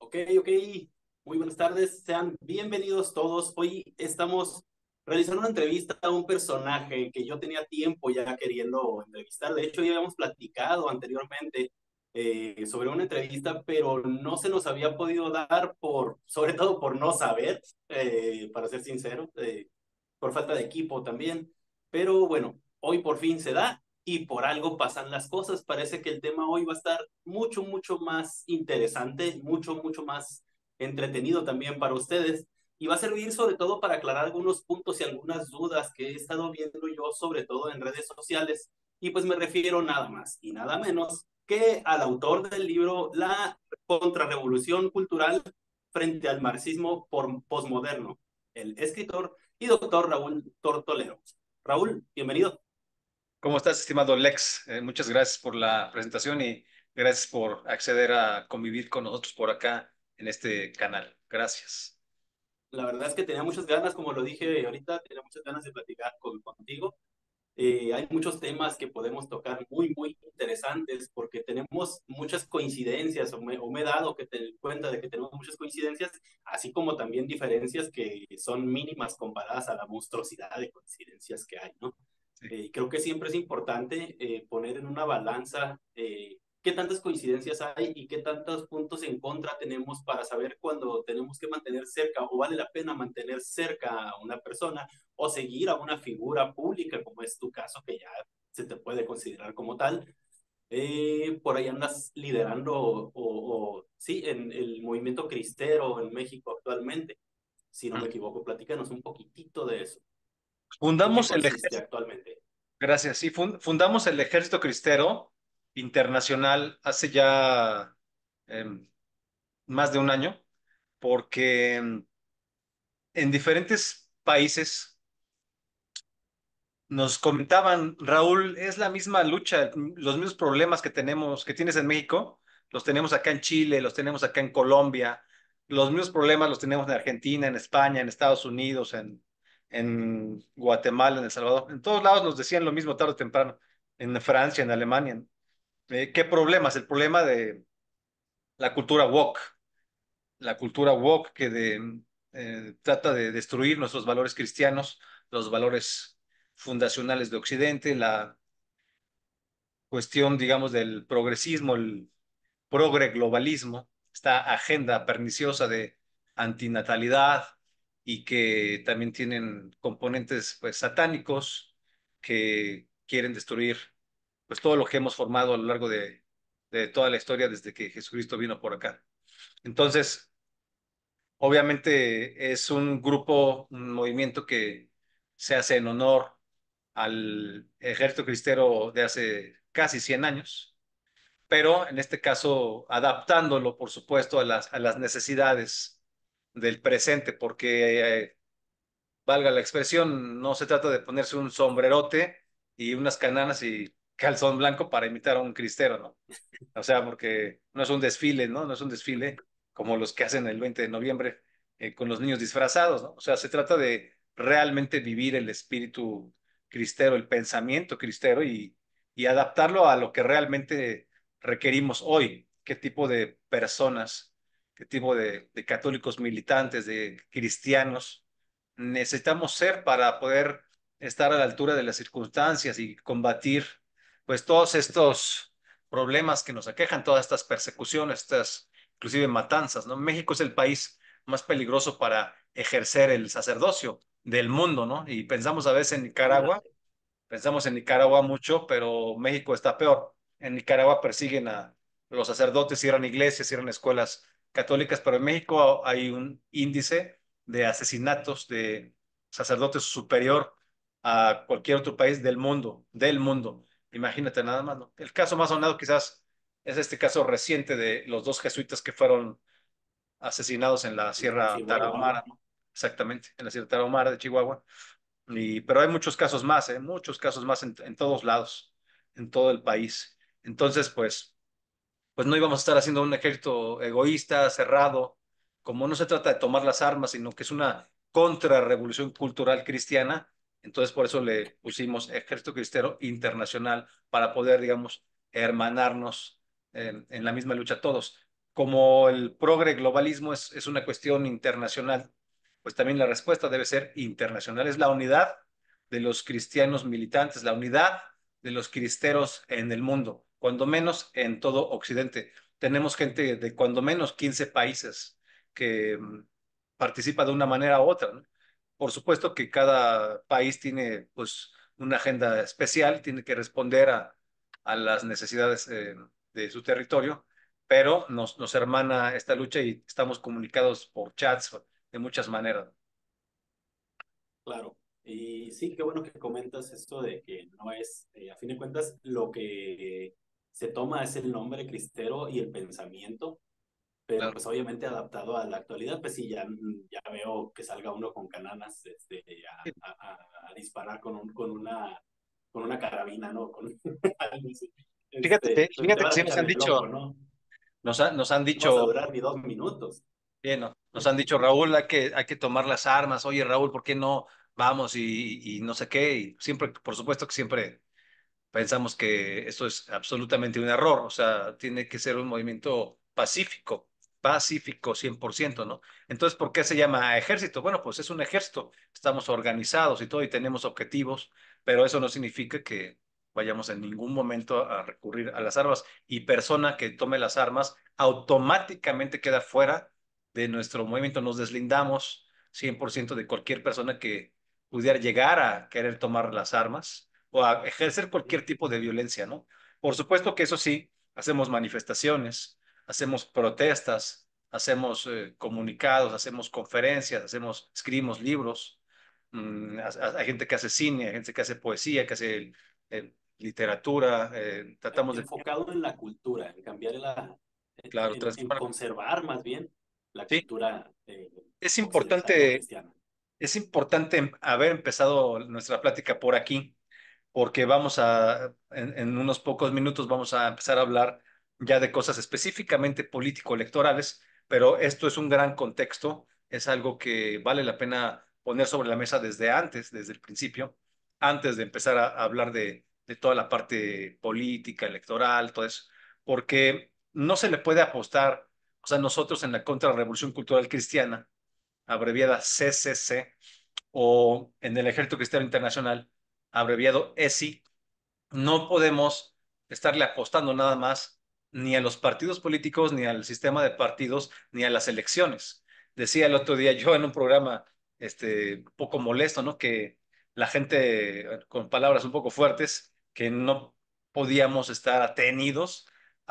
Ok, ok. Muy buenas tardes. Sean bienvenidos todos. Hoy estamos realizando una entrevista a un personaje que yo tenía tiempo ya queriendo entrevistar. De hecho, ya habíamos platicado anteriormente sobre una entrevista, pero no se nos había podido dar sobre todo por no saber, para ser sincero, por falta de equipo también. Pero bueno, hoy por fin se da y por algo pasan las cosas. Parece que el tema hoy va a estar mucho, mucho más interesante, mucho, mucho más entretenido también para ustedes. Y va a servir sobre todo para aclarar algunos puntos y algunas dudas que he estado viendo yo, sobre todo en redes sociales. Y pues me refiero nada más y nada menos que al autor del libro La Contrarrevolución Cultural frente al marxismo posmoderno, el escritor y doctor Raúl Tortolero. Raúl, bienvenido. ¿Cómo estás, estimado Lex? Muchas gracias por la presentación y gracias por acceder a convivir con nosotros por acá en este canal. Gracias. La verdad es que tenía muchas ganas, como lo dije ahorita, tenía muchas ganas de platicar contigo. Hay muchos temas que podemos tocar muy, muy interesantes porque tenemos muchas coincidencias o me he dado cuenta de que tenemos muchas coincidencias, así como también diferencias que son mínimas comparadas a la monstruosidad de coincidencias que hay, ¿no? Sí. Creo que siempre es importante poner en una balanza qué tantas coincidencias hay y qué tantos puntos en contra tenemos para saber cuándo tenemos que mantener cerca o vale la pena mantener cerca a una persona o seguir a una figura pública, como es tu caso, que ya se te puede considerar como tal. Por ahí andas liderando sí, en el movimiento cristero en México actualmente. Si no me equivoco, platícanos un poquitito de eso. ¿En qué Fundamos el consiste ejército, actualmente? gracias, sí, fundamos el Ejército Cristero Internacional hace ya em, más de un año, porque en diferentes países nos comentaban, Raúl, es la misma lucha, los mismos problemas que tenemos, que tienes en México, los tenemos acá en Chile, los tenemos acá en Colombia, los mismos problemas los tenemos en Argentina, en España, en Estados Unidos, en Guatemala, en El Salvador. En todos lados nos decían lo mismo tarde o temprano, en Francia, en Alemania. ¿Qué problemas? El problema de la cultura woke, la cultura woke trata de destruir nuestros valores cristianos, los valores fundacionales de Occidente, la cuestión, digamos, del progresismo, el progre globalismo, esta agenda perniciosa de antinatalidad y que también tienen componentes pues satánicos que quieren destruir pues todo lo que hemos formado a lo largo de toda la historia desde que Jesucristo vino por acá. Entonces, obviamente es un grupo, un movimiento que se hace en honor al ejército cristero de hace casi 100 años, pero en este caso adaptándolo, por supuesto, a las necesidades del presente, porque valga la expresión, no se trata de ponerse un sombrerote y unas cananas y calzón blanco para imitar a un cristero, ¿no? O sea, porque no es un desfile, ¿no? No es un desfile como los que hacen el 20 de noviembre con los niños disfrazados, ¿no? O sea, se trata de realmente vivir el espíritu cristero, el pensamiento cristero y adaptarlo a lo que realmente requerimos hoy. ¿Qué tipo de personas, qué tipo de católicos militantes, de cristianos necesitamos ser para poder estar a la altura de las circunstancias y combatir pues todos estos problemas que nos aquejan, todas estas persecuciones, estas inclusive matanzas, ¿no? México es el país más peligroso para ejercer el sacerdocio del mundo, ¿no? Y pensamos a veces en Nicaragua, Ándale. pensamos en Nicaragua mucho, pero México está peor. En Nicaragua persiguen a los sacerdotes, cierran iglesias, cierran escuelas católicas, pero en México hay un índice de asesinatos de sacerdotes superior a cualquier otro país del mundo, del mundo. Imagínate nada más, ¿no? El caso más sonado quizás es este caso reciente de los dos jesuitas que fueron asesinados en la En Sierra Chihuahua. Tarahumara, ¿no? Exactamente, en la Sierra Tarahumara de Chihuahua. Pero hay muchos casos más, ¿eh? Muchos casos más en todos lados, en todo el país. Entonces, pues no íbamos a estar haciendo un ejército egoísta, cerrado, como no se trata de tomar las armas, sino que es una contrarrevolución cultural cristiana. Entonces, por eso le pusimos Ejército Cristero Internacional para poder, digamos, hermanarnos en la misma lucha todos. como el progre globalismo es una cuestión internacional, pues también la respuesta debe ser internacional. Es la unidad de los cristianos militantes, la unidad de los cristeros en el mundo, cuando menos en todo Occidente. Tenemos gente de cuando menos 15 países que participa de una manera u otra, ¿no? Por supuesto que cada país tiene pues una agenda especial, tiene que responder a las necesidades de su territorio, pero nos hermana esta lucha y estamos comunicados por chats de muchas maneras. Claro. Y sí, qué bueno que comentas esto de que no es, a fin de cuentas, lo que se toma es el nombre cristero y el pensamiento, pero Claro. pues obviamente adaptado a la actualidad, pues sí, ya veo que salga uno con cananas a disparar con una carabina, ¿no? Con algo así. Te Fíjate que vas a sí nos echar han de loco, dicho, ¿no? nos han No vas a dicho, durar ni 2 minutos. bien, ¿no? Nos han dicho, Raúl, hay que tomar las armas. Oye, Raúl, ¿por qué no vamos y no sé qué? Y siempre, por supuesto que siempre pensamos que esto es absolutamente un error, o sea, tiene que ser un movimiento pacífico, pacífico 100%, ¿no? Entonces, ¿por qué se llama ejército? Bueno, pues es un ejército, estamos organizados y todo y tenemos objetivos, pero eso no significa que vayamos en ningún momento a recurrir a las armas y persona que tome las armas automáticamente queda fuera de nuestro movimiento, nos deslindamos 100% de cualquier persona que pudiera llegar a querer tomar las armas o a ejercer cualquier tipo de violencia, ¿no? Por supuesto que eso sí, hacemos manifestaciones, hacemos protestas, hacemos comunicados, hacemos conferencias, escribimos libros. Hay gente que hace cine, hay gente que hace poesía, que hace literatura, tratamos de, Enfocado en la cultura, en cambiar claro, en transformar. conservar más bien la Sí, cultura es occidental o importante, cristiana. es importante haber empezado nuestra plática por aquí porque en unos pocos minutos vamos a empezar a hablar ya de cosas específicamente político-electorales, pero esto es un gran contexto, es algo que vale la pena poner sobre la mesa desde antes, desde el principio, antes de empezar a hablar de toda la parte política, electoral, todo eso, porque no se le puede apostar, o sea, nosotros en la Contrarrevolución Cultural Cristiana, abreviada CCC, o en el Ejército Cristiano Internacional, abreviado ESI, no podemos estarle apostando nada más ni a los partidos políticos, ni al sistema de partidos, ni a las elecciones. Decía el otro día yo en un programa un poco molesto, ¿no? Que la gente, con palabras un poco fuertes, que no podíamos estar atenidos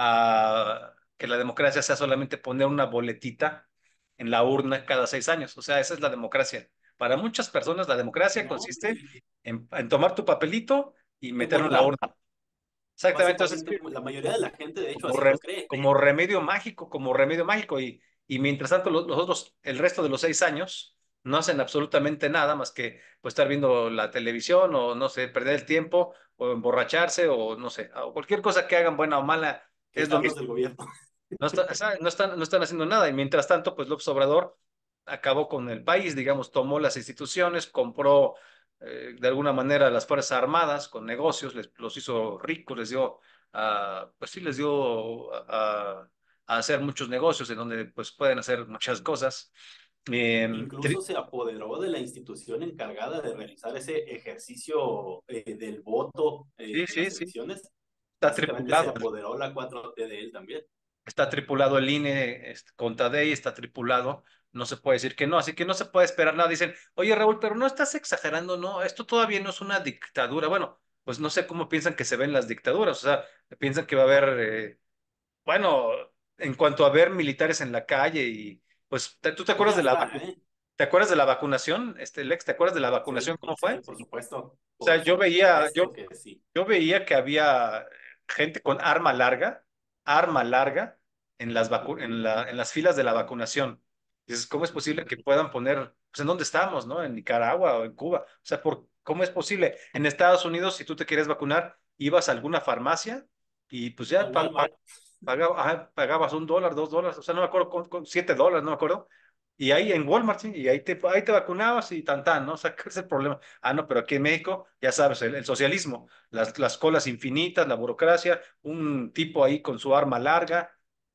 a que la democracia sea solamente poner una boletita en la urna cada 6 años. O sea, esa es la democracia. Para muchas personas la democracia ¿No? consiste en tomar tu papelito y En meterlo en la votar. urna. Exactamente, entonces Básicamente, la mayoría de la gente, de hecho, como, así lo cree. como remedio mágico, como remedio mágico. Y mientras tanto, los otros, el resto de los 6 años, no hacen absolutamente nada más que pues, estar viendo la televisión o, no sé, perder el tiempo o emborracharse o, no sé, o cualquier cosa que hagan buena o mala, es lo Quejarnos mismo. del gobierno. No están haciendo nada. Y mientras tanto, pues López Obrador acabó con el país, digamos, tomó las instituciones, compró de alguna manera las Fuerzas Armadas con negocios, los hizo ricos, les dio, pues sí, les dio a hacer muchos negocios en donde pues pueden hacer muchas cosas. Incluso se apoderó de la institución encargada de realizar ese ejercicio del voto Sí, en sí, las sí, elecciones. está Básicamente se tripulado. apoderó la 4T de él también. Está tripulado el INE con Tadei, está tripulado, no se puede decir que no, así que no se puede esperar nada. Dicen, oye Raúl, pero no estás exagerando, no, esto todavía no es una dictadura. Bueno, pues no sé cómo piensan que se ven las dictaduras, o sea, piensan que va a haber, bueno, en cuanto a ver militares en la calle y pues, ¿tú te Pues acuerdas ya de la está, ¿eh? ¿te acuerdas de la vacunación, Lex? ¿Te acuerdas de la vacunación? Sí, ¿Cómo fue? sí, por supuesto. O sea, Por supuesto que sí. yo veía que había gente con arma larga en en las filas de la vacunación. Dices, ¿cómo es posible que puedan poner, pues en dónde estamos, ¿no? En Nicaragua o en Cuba. O sea, ¿cómo es posible? En Estados Unidos, si tú te quieres vacunar, ibas a alguna farmacia y pues A ya Walmart. pagabas $1, $2, o sea, no me acuerdo, con $7, no me acuerdo. Y ahí en Walmart, sí, y ahí te vacunabas y tan, ¿no? O sea, ¿qué es el problema? Ah, no, pero aquí en México, ya sabes, el socialismo, las colas infinitas, la burocracia, un tipo ahí con su arma larga.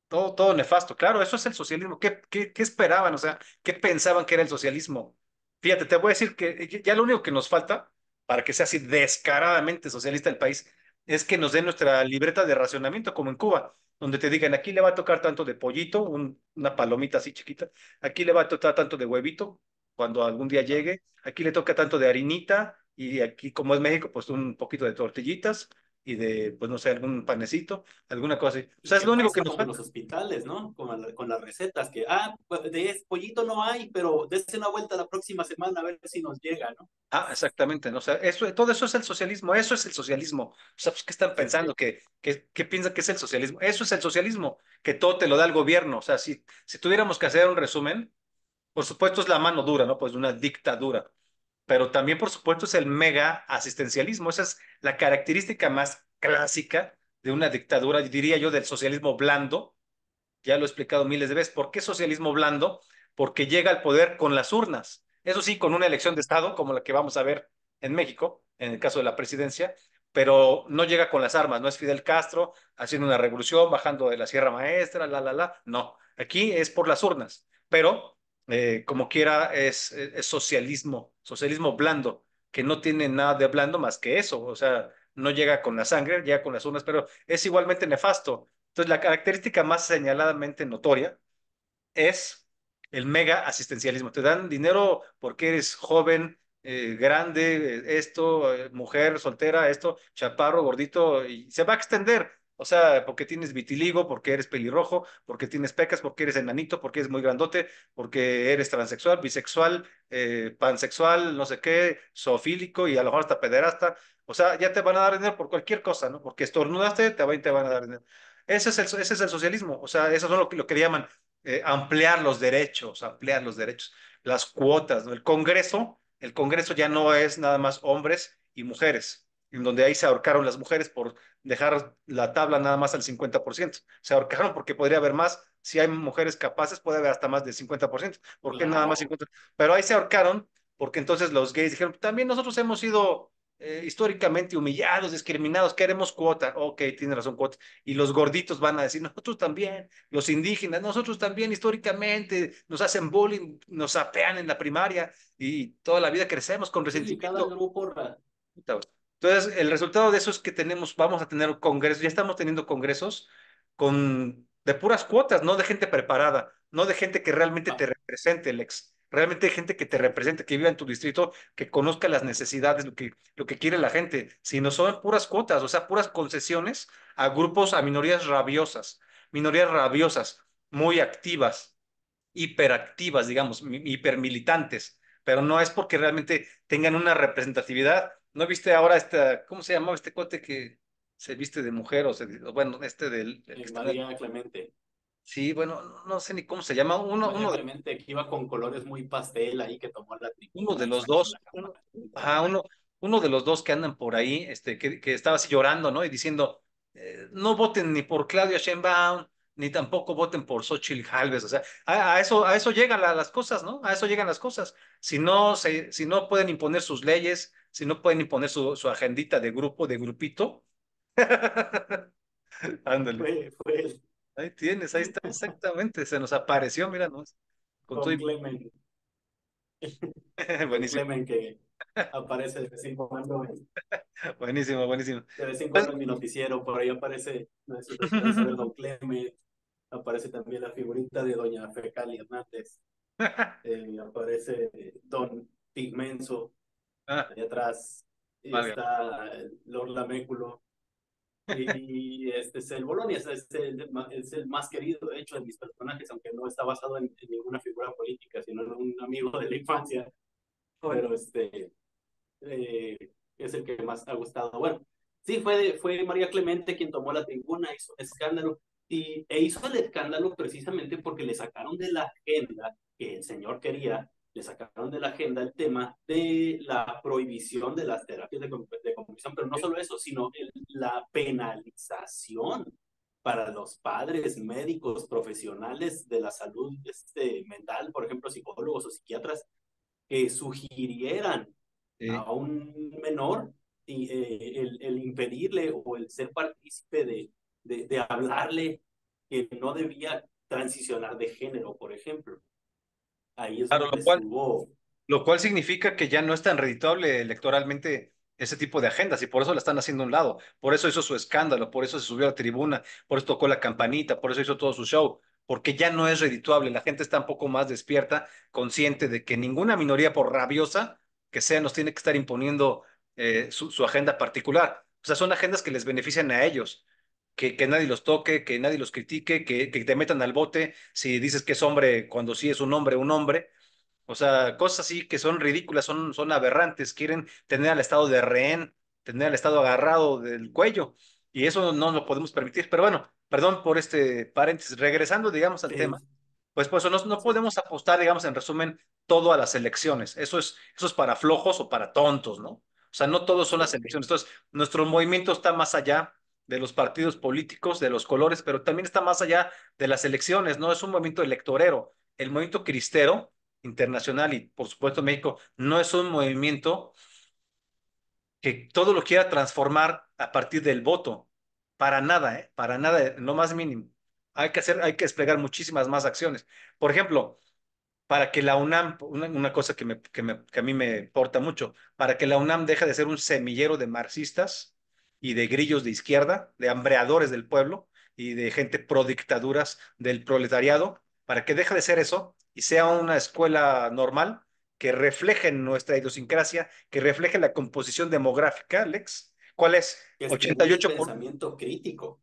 todo nefasto. Claro, eso es el socialismo. ¿Qué esperaban? O sea, ¿qué pensaban que era el socialismo? Fíjate, te voy a decir que ya lo único que nos falta para que sea así descaradamente socialista el país es que nos den nuestra libreta de racionamiento, como en Cuba, donde te digan, aquí le va a tocar tanto de pollito, una palomita así chiquita, aquí le va a tocar tanto de huevito, cuando algún día llegue, aquí le toca tanto de harinita, y aquí, como es México, pues un poquito de tortillitas y de, pues no sé, algún panecito, alguna cosa así. O ¿Y sea, es qué lo único que pasa nos como en falta. los hospitales, ¿no? Con las recetas, que, pues, de pollito no hay, pero dése una vuelta la próxima semana a ver si nos llega, ¿no? Ah, exactamente, ¿no? O sea, todo eso es el socialismo, eso es el socialismo. O sea, pues, ¿qué están Sí, pensando? ¿Qué piensan que es el socialismo? Eso es el socialismo, que todo te lo da el gobierno. O sea, si tuviéramos que hacer un resumen, por supuesto es la mano dura, ¿no? Pues de una dictadura. Pero también, por supuesto, es el mega asistencialismo. Esa es la característica más clásica de una dictadura, diría yo, del socialismo blando. Ya lo he explicado miles de veces. ¿Por qué socialismo blando? Porque llega al poder con las urnas. Eso sí, con una elección de Estado, como la que vamos a ver en México, en el caso de la presidencia, pero no llega con las armas. No es Fidel Castro haciendo una revolución, bajando de la Sierra Maestra, la. No, aquí es por las urnas. Pero, como quiera, es socialismo blando, que no tiene nada de blando más que eso. O sea, no llega con la sangre, llega con las urnas, pero es igualmente nefasto. Entonces, la característica más señaladamente notoria es el mega asistencialismo. Te dan dinero porque eres joven, grande, esto, mujer, soltera, esto, chaparro, gordito, y se va a extender. O sea, porque tienes vitiligo, porque eres pelirrojo, porque tienes pecas, porque eres enanito, porque eres muy grandote, porque eres transexual, bisexual, pansexual, no sé qué, zoofílico y a lo mejor hasta pederasta. O sea, ya te van a dar dinero por cualquier cosa, ¿no? Porque estornudaste, te van a dar dinero. Ese es el socialismo. O sea, eso es lo que llaman ampliar los derechos, las cuotas, ¿no? El Congreso ya no es nada más hombres y mujeres, en donde ahí se ahorcaron las mujeres por dejar la tabla nada más al 50%. Se ahorcaron porque podría haber más. Si hay mujeres capaces, puede haber hasta más del 50%. ¿Por qué nada más Claro. 50%? Pero ahí se ahorcaron porque entonces los gays dijeron, también nosotros hemos sido históricamente humillados, discriminados, queremos cuota. Ok, tiene razón, cuota. Y los gorditos van a decir, nosotros también, los indígenas, nosotros también históricamente nos hacen bullying, nos apean en la primaria y toda la vida crecemos con Sí, cada resentimiento. grupo, Entonces, el resultado de eso es que vamos a tener congresos, ya estamos teniendo congresos de puras cuotas, no de gente preparada, no de gente que realmente te represente, Lex. Realmente gente que te represente, que viva en tu distrito, que conozca las necesidades, lo que quiere la gente, sino son puras cuotas, o sea, puras concesiones a grupos, a minorías rabiosas, muy activas, hiperactivas, digamos, hipermilitantes, pero no es porque realmente tengan una representatividad. ¿No viste ahora cómo se llamaba este cuate que se viste de mujer bueno, el que está en María Clemente. sí, bueno, no sé ni cómo se llama, María Clemente, que iba con colores muy pastel ahí, que tomó la uno de tribuna y los sacó dos, la cámara. ajá, uno de los dos que andan por ahí, que estaba así llorando, ¿no? Y diciendo, no voten ni por Claudia Sheinbaum, ni tampoco voten por Xochitl Gálvez, o sea, a eso llegan las cosas, ¿no? A eso llegan las cosas. Si no pueden imponer sus leyes, si no pueden imponer su agendita de grupo, de grupito, ándale, Fue él, ahí tienes, ahí está, exactamente, se nos apareció, mira, ¿no? Con todo Don Clemen, Don buenísimo, Clemen, que aparece de vez en cuando, buenísimo, buenísimo. de vez en Pues, cuando en mi noticiero, por ahí aparece, no sé si lo alcanza a ver, Don Clemen, aparece también la figurita de Doña Fecali Hernández, aparece Don Pigmenso, ah, allá atrás vale. está Lord Laméculo, y este es el Bolonia, es el más querido, de hecho, de mis personajes, aunque no está basado en ninguna figura política, sino en un amigo de la infancia, Bueno, pero eh, es el que más ha gustado. Bueno, sí, fue María Clemente quien tomó la tribuna, hizo escándalo, hizo el escándalo precisamente porque le sacaron de la agenda que el señor quería, le sacaron de la agenda el tema de la prohibición de las terapias de conversión, pero no solo eso, sino la penalización para los padres, médicos, profesionales de la salud mental, por ejemplo, psicólogos o psiquiatras, que sugirieran sí. a un menor el impedirle o el ser partícipe de hablarle. que no debía transicionar de género, por ejemplo. Ahí es Claro, donde estuvo. lo cual significa que ya no es tan redituable electoralmente ese tipo de agendas y por eso la están haciendo a un lado. Por eso hizo su escándalo, por eso se subió a la tribuna, por eso tocó la campanita, por eso hizo todo su show, porque ya no es redituable. La gente está un poco más despierta, consciente de que ninguna minoría, por rabiosa que sea, nos tiene que estar imponiendo su agenda particular. O sea, son agendas que les benefician a ellos. Que nadie los toque, que nadie los critique, que te metan al bote si dices que es hombre cuando sí es un hombre. O sea, cosas así que son ridículas, son aberrantes, quieren tener al Estado de rehén, tener al Estado agarrado del cuello, y eso no lo podemos permitir. Pero bueno, perdón por este paréntesis, regresando, digamos, al tema, Sí, pues por eso no sí, podemos apostar, digamos, en resumen, todo a las elecciones. Eso es para flojos o para tontos, ¿no? O sea, no todos son las sí. elecciones. Entonces, nuestro movimiento está más allá de los partidos políticos, de los colores, pero también está más allá de las elecciones, ¿no? Es un movimiento electorero. El movimiento cristero internacional y por supuesto México no es un movimiento que todo lo quiera transformar a partir del voto. Para nada, ¿eh? Para nada, no más mínimo. Hay que desplegar muchísimas más acciones. Por ejemplo, para que la UNAM, una cosa que a mí me importa mucho, para que la UNAM deje de ser un semillero de marxistas y de grillos de izquierda, de hambreadores del pueblo y de gente pro dictaduras del proletariado, para que deje de ser eso y sea una escuela normal que refleje nuestra idiosincrasia, que refleje la composición demográfica, Alex. ¿Cuál es? Que estimule el 88 pensamiento crítico.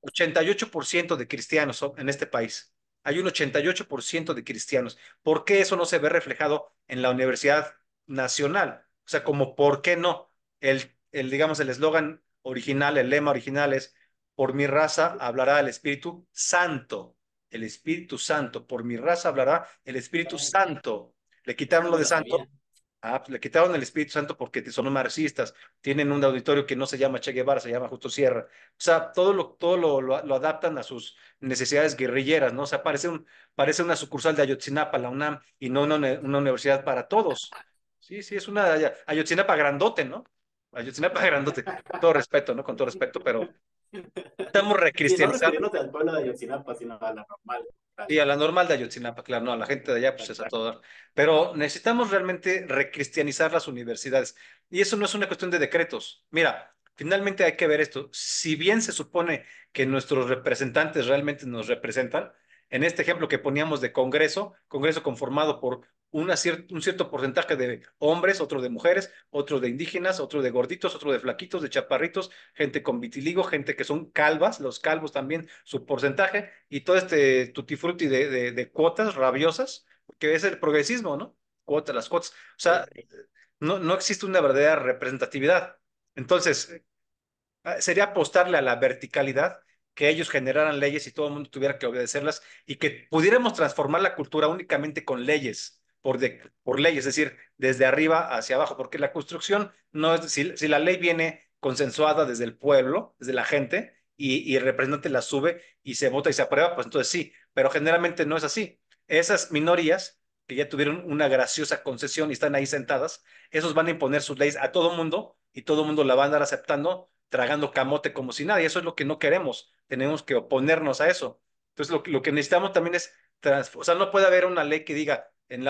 88% de cristianos en este país. Hay un 88% de cristianos. ¿Por qué eso no se ve reflejado en la Universidad Nacional? O sea, como por qué no. Digamos, el eslogan original, el lema original es, por mi raza hablará el Espíritu Santo. El Espíritu Santo. Por mi raza hablará el Espíritu Caray, Santo. Le esa quitaron no lo me de la santo. sabía. Ah, pues le quitaron el Espíritu Santo porque son marxistas. Tienen un auditorio que no se llama Che Guevara, se llama Justo Sierra. O sea, todo lo adaptan a sus necesidades guerrilleras, ¿no? O sea, parece una sucursal de Ayotzinapa, la UNAM, y no una universidad para todos. Sí, sí, es una Ayotzinapa grandote, ¿no? Ayotzinapa grandote. Con todo respeto, ¿no? Con todo respeto, pero estamos Sí, no recristianizando. refiriéndote al pueblo de Ayotzinapa, sino a la normal. Sí, a la normal de Ayotzinapa, claro, no, a la gente de allá pues es a todo dar. Pero necesitamos realmente recristianizar las universidades. Y eso no es una cuestión de decretos. Mira, finalmente hay que ver esto. Si bien se supone que nuestros representantes realmente nos representan, en este ejemplo que poníamos de Congreso conformado por un cierto porcentaje de hombres, otro de mujeres, otro de indígenas, otro de gorditos, otro de flaquitos, de chaparritos, gente con vitiligo, gente que son calvas, los calvos también, su porcentaje, y todo este tutti frutti de cuotas rabiosas, que es el progresismo, ¿no? Las cuotas. O sea, Sí. no existe una verdadera representatividad. Entonces, sería apostarle a la verticalidad, que ellos generaran leyes y todo el mundo tuviera que obedecerlas y que pudiéramos transformar la cultura únicamente con leyes, por leyes, es decir, desde arriba hacia abajo, porque la construcción no es, si la ley viene consensuada desde el pueblo, desde la gente, y el representante la sube y se vota y se aprueba, pues entonces sí, pero generalmente no es así. Esas minorías que ya tuvieron una graciosa concesión y están ahí sentadas, esos van a imponer sus leyes a todo mundo y todo mundo la va a andar aceptando tragando camote como si nada, y eso es lo que no queremos, tenemos que oponernos a eso. Entonces, lo que necesitamos también es, o sea, no puede haber una ley que diga, en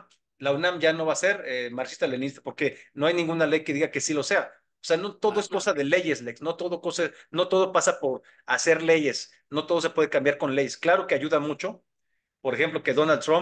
la UNAM ya no va a ser marxista-leninista, porque no hay ninguna ley que diga que sí lo sea. O sea, no todo es cosa de leyes, Lex, no todo pasa por hacer leyes, no todo se puede cambiar con leyes. Claro que ayuda mucho, por ejemplo, que Donald Trump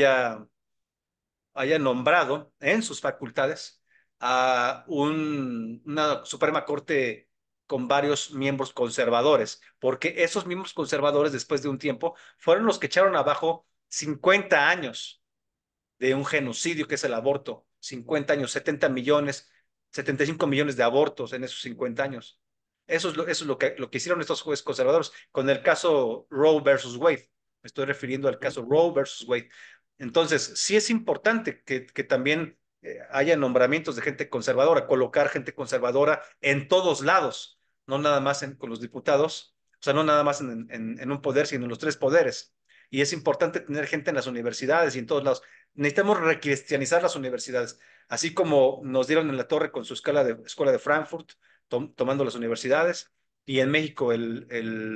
haya nombrado en sus facultades a una Suprema Corte con varios miembros conservadores, porque esos miembros conservadores, después de un tiempo, fueron los que echaron abajo 50 años de un genocidio que es el aborto, 50 años, 70 millones, 75 millones de abortos en esos 50 años. Eso es lo que hicieron estos jueces conservadores con el caso Roe versus Wade. Me estoy refiriendo al caso Roe versus Wade. Entonces, sí es importante que también haya nombramientos de gente conservadora, colocar gente conservadora en todos lados, no nada más con los diputados, o sea, no nada más en un poder, sino en los tres poderes. Y es importante tener gente en las universidades y en todos lados. Necesitamos recristianizar las universidades, así como nos dieron en la torre con su escuela de Frankfurt, tomando las universidades, y en México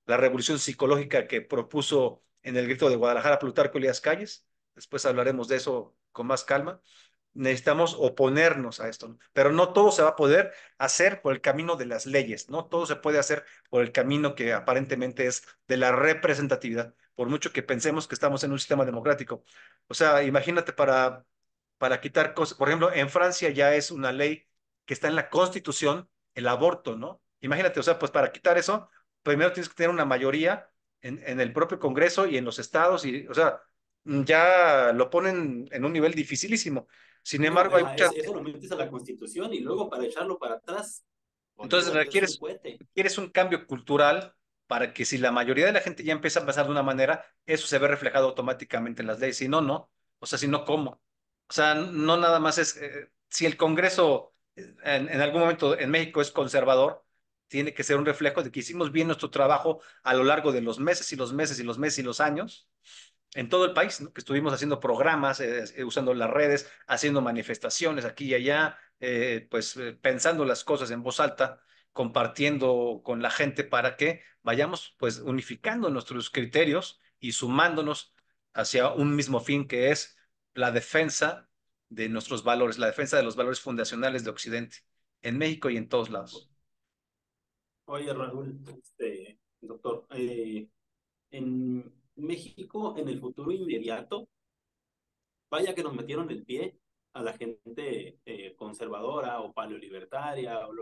la revolución psicológica que propuso en el Grito de Guadalajara Plutarco Elías Calles. Después hablaremos de eso con más calma. Necesitamos oponernos a esto, ¿no? Pero no todo se va a poder hacer por el camino de las leyes, no todo se puede hacer por el camino que aparentemente es de la representatividad, por mucho que pensemos que estamos en un sistema democrático. O sea, imagínate para quitar cosas, por ejemplo, en Francia ya es una ley que está en la Constitución, el aborto, ¿no? Imagínate, o sea, pues para quitar eso, primero tienes que tener una mayoría en el propio Congreso y en los estados, y, o sea, ya lo ponen en un nivel dificilísimo. Sin No, embargo, hay deja, muchas. eso lo metes a la Constitución y luego para echarlo para atrás, Entonces olvídate, es un cohete. requieres un cambio cultural para que si la mayoría de la gente ya empieza a pensar de una manera, eso se ve reflejado automáticamente en las leyes. Si no, no. O sea, si no, ¿cómo? O sea, no nada más es, si el Congreso en algún momento en México es conservador, tiene que ser un reflejo de que hicimos bien nuestro trabajo a lo largo de los meses y los meses y los meses y los años en todo el país, ¿no? Que estuvimos haciendo programas, usando las redes, haciendo manifestaciones aquí y allá, pensando las cosas en voz alta, compartiendo con la gente para que vayamos pues unificando nuestros criterios y sumándonos hacia un mismo fin que es la defensa de nuestros valores, la defensa de los valores fundacionales de Occidente, en México y en todos lados. Oye, Raúl, doctor, en México, en el futuro inmediato, vaya que nos metieron el pie a la gente conservadora o paleolibertaria, o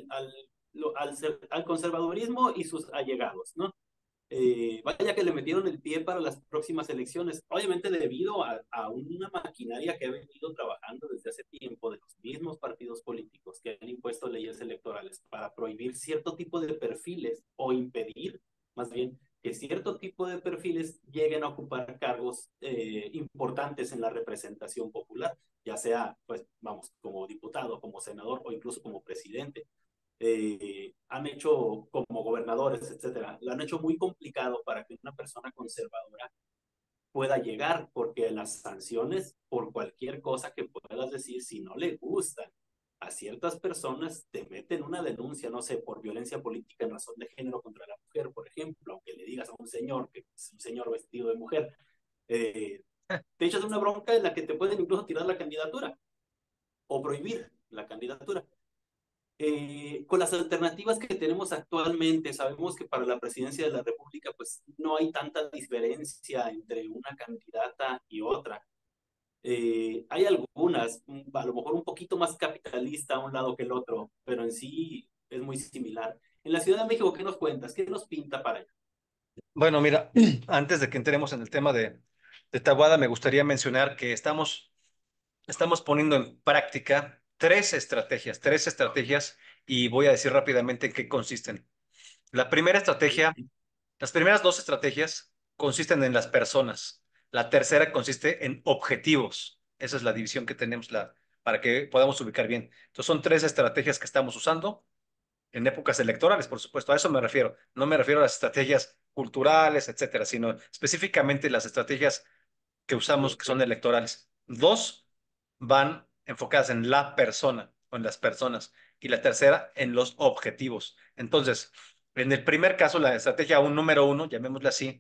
al conservadurismo y sus allegados, ¿no? Vaya que le metieron el pie para las próximas elecciones, obviamente debido a una maquinaria que ha venido trabajando desde hace tiempo de los mismos partidos políticos que han impuesto leyes electorales para prohibir cierto tipo de perfiles o impedir, más bien, que cierto tipo de perfiles lleguen a ocupar cargos importantes en la representación popular, ya sea, pues, vamos, como diputado, como senador o incluso como presidente. Han hecho como gobernadores, etcétera, lo han hecho muy complicado para que una persona conservadora pueda llegar, porque las sanciones por cualquier cosa que puedas decir, si no le gustan a ciertas personas, te meten una denuncia, no sé, por violencia política en razón de género contra la mujer, por ejemplo, aunque le digas a un señor que es un señor vestido de mujer, eh, te echas una bronca en la que te pueden incluso tirar la candidatura o prohibir la candidatura. Con las alternativas que tenemos actualmente, sabemos que para la presidencia de la República, pues no hay tanta diferencia entre una candidata y otra. Hay algunas, a lo mejor un poquito más capitalista a un lado que el otro, pero en sí es muy similar. En la Ciudad de México, ¿qué nos cuentas? ¿Qué nos pinta para allá? Bueno, mira, antes de que entremos en el tema de Tabuada, me gustaría mencionar que estamos poniendo en práctica tres estrategias, y voy a decir rápidamente en qué consisten. La primera estrategia, las primeras dos estrategias consisten en las personas. La tercera consiste en objetivos. Esa es la división que tenemos para que podamos ubicar bien. Entonces son tres estrategias que estamos usando en épocas electorales, por supuesto. A eso me refiero. No me refiero a las estrategias culturales, etcétera, sino específicamente las estrategias que usamos Sí, que son electorales. Dos van enfocadas en la persona o en las personas, y la tercera en los objetivos. Entonces, en el primer caso, la estrategia un número uno, llamémosla así,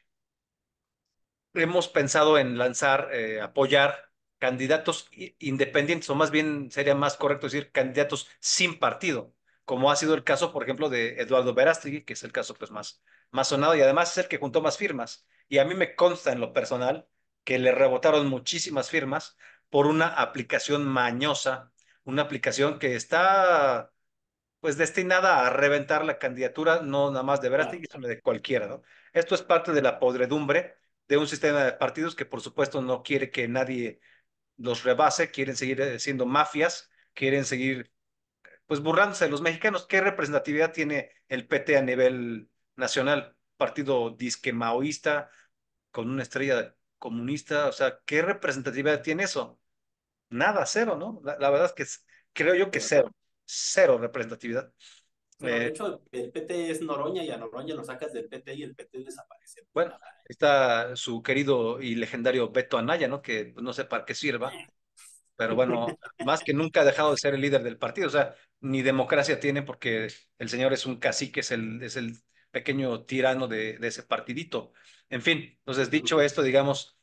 hemos pensado en lanzar, apoyar candidatos independientes, o más bien sería más correcto decir candidatos sin partido, como ha sido el caso, por ejemplo, de Eduardo Verástegui, que es el caso pues más sonado, y además es el que juntó más firmas. Y a mí me consta en lo personal que le rebotaron muchísimas firmas por una aplicación mañosa, una aplicación que está pues destinada a reventar la candidatura, no nada más de claro, Verástegui, sino de cualquiera, ¿no? Esto es parte de la podredumbre de un sistema de partidos que por supuesto no quiere que nadie los rebase, quieren seguir siendo mafias, quieren seguir pues burlándose de los mexicanos. ¿Qué representatividad tiene el PT a nivel nacional? Partido disque maoísta, con una estrella comunista, o sea, ¿qué representatividad tiene eso? Nada, cero, ¿no? La verdad es que creo yo que de acuerdo. cero, cero representatividad. Bueno, de Eh, hecho, el PT es Noroña y a Noroña lo sacas del PT y el PT desaparece. Bueno, está su querido y legendario Beto Anaya, ¿no? Que pues, no sé para qué sirva, pero bueno, más que nunca ha dejado de ser el líder del partido. O sea, ni democracia tiene porque el señor es un cacique, es el pequeño tirano de ese partidito. En fin, entonces dicho esto, digamos,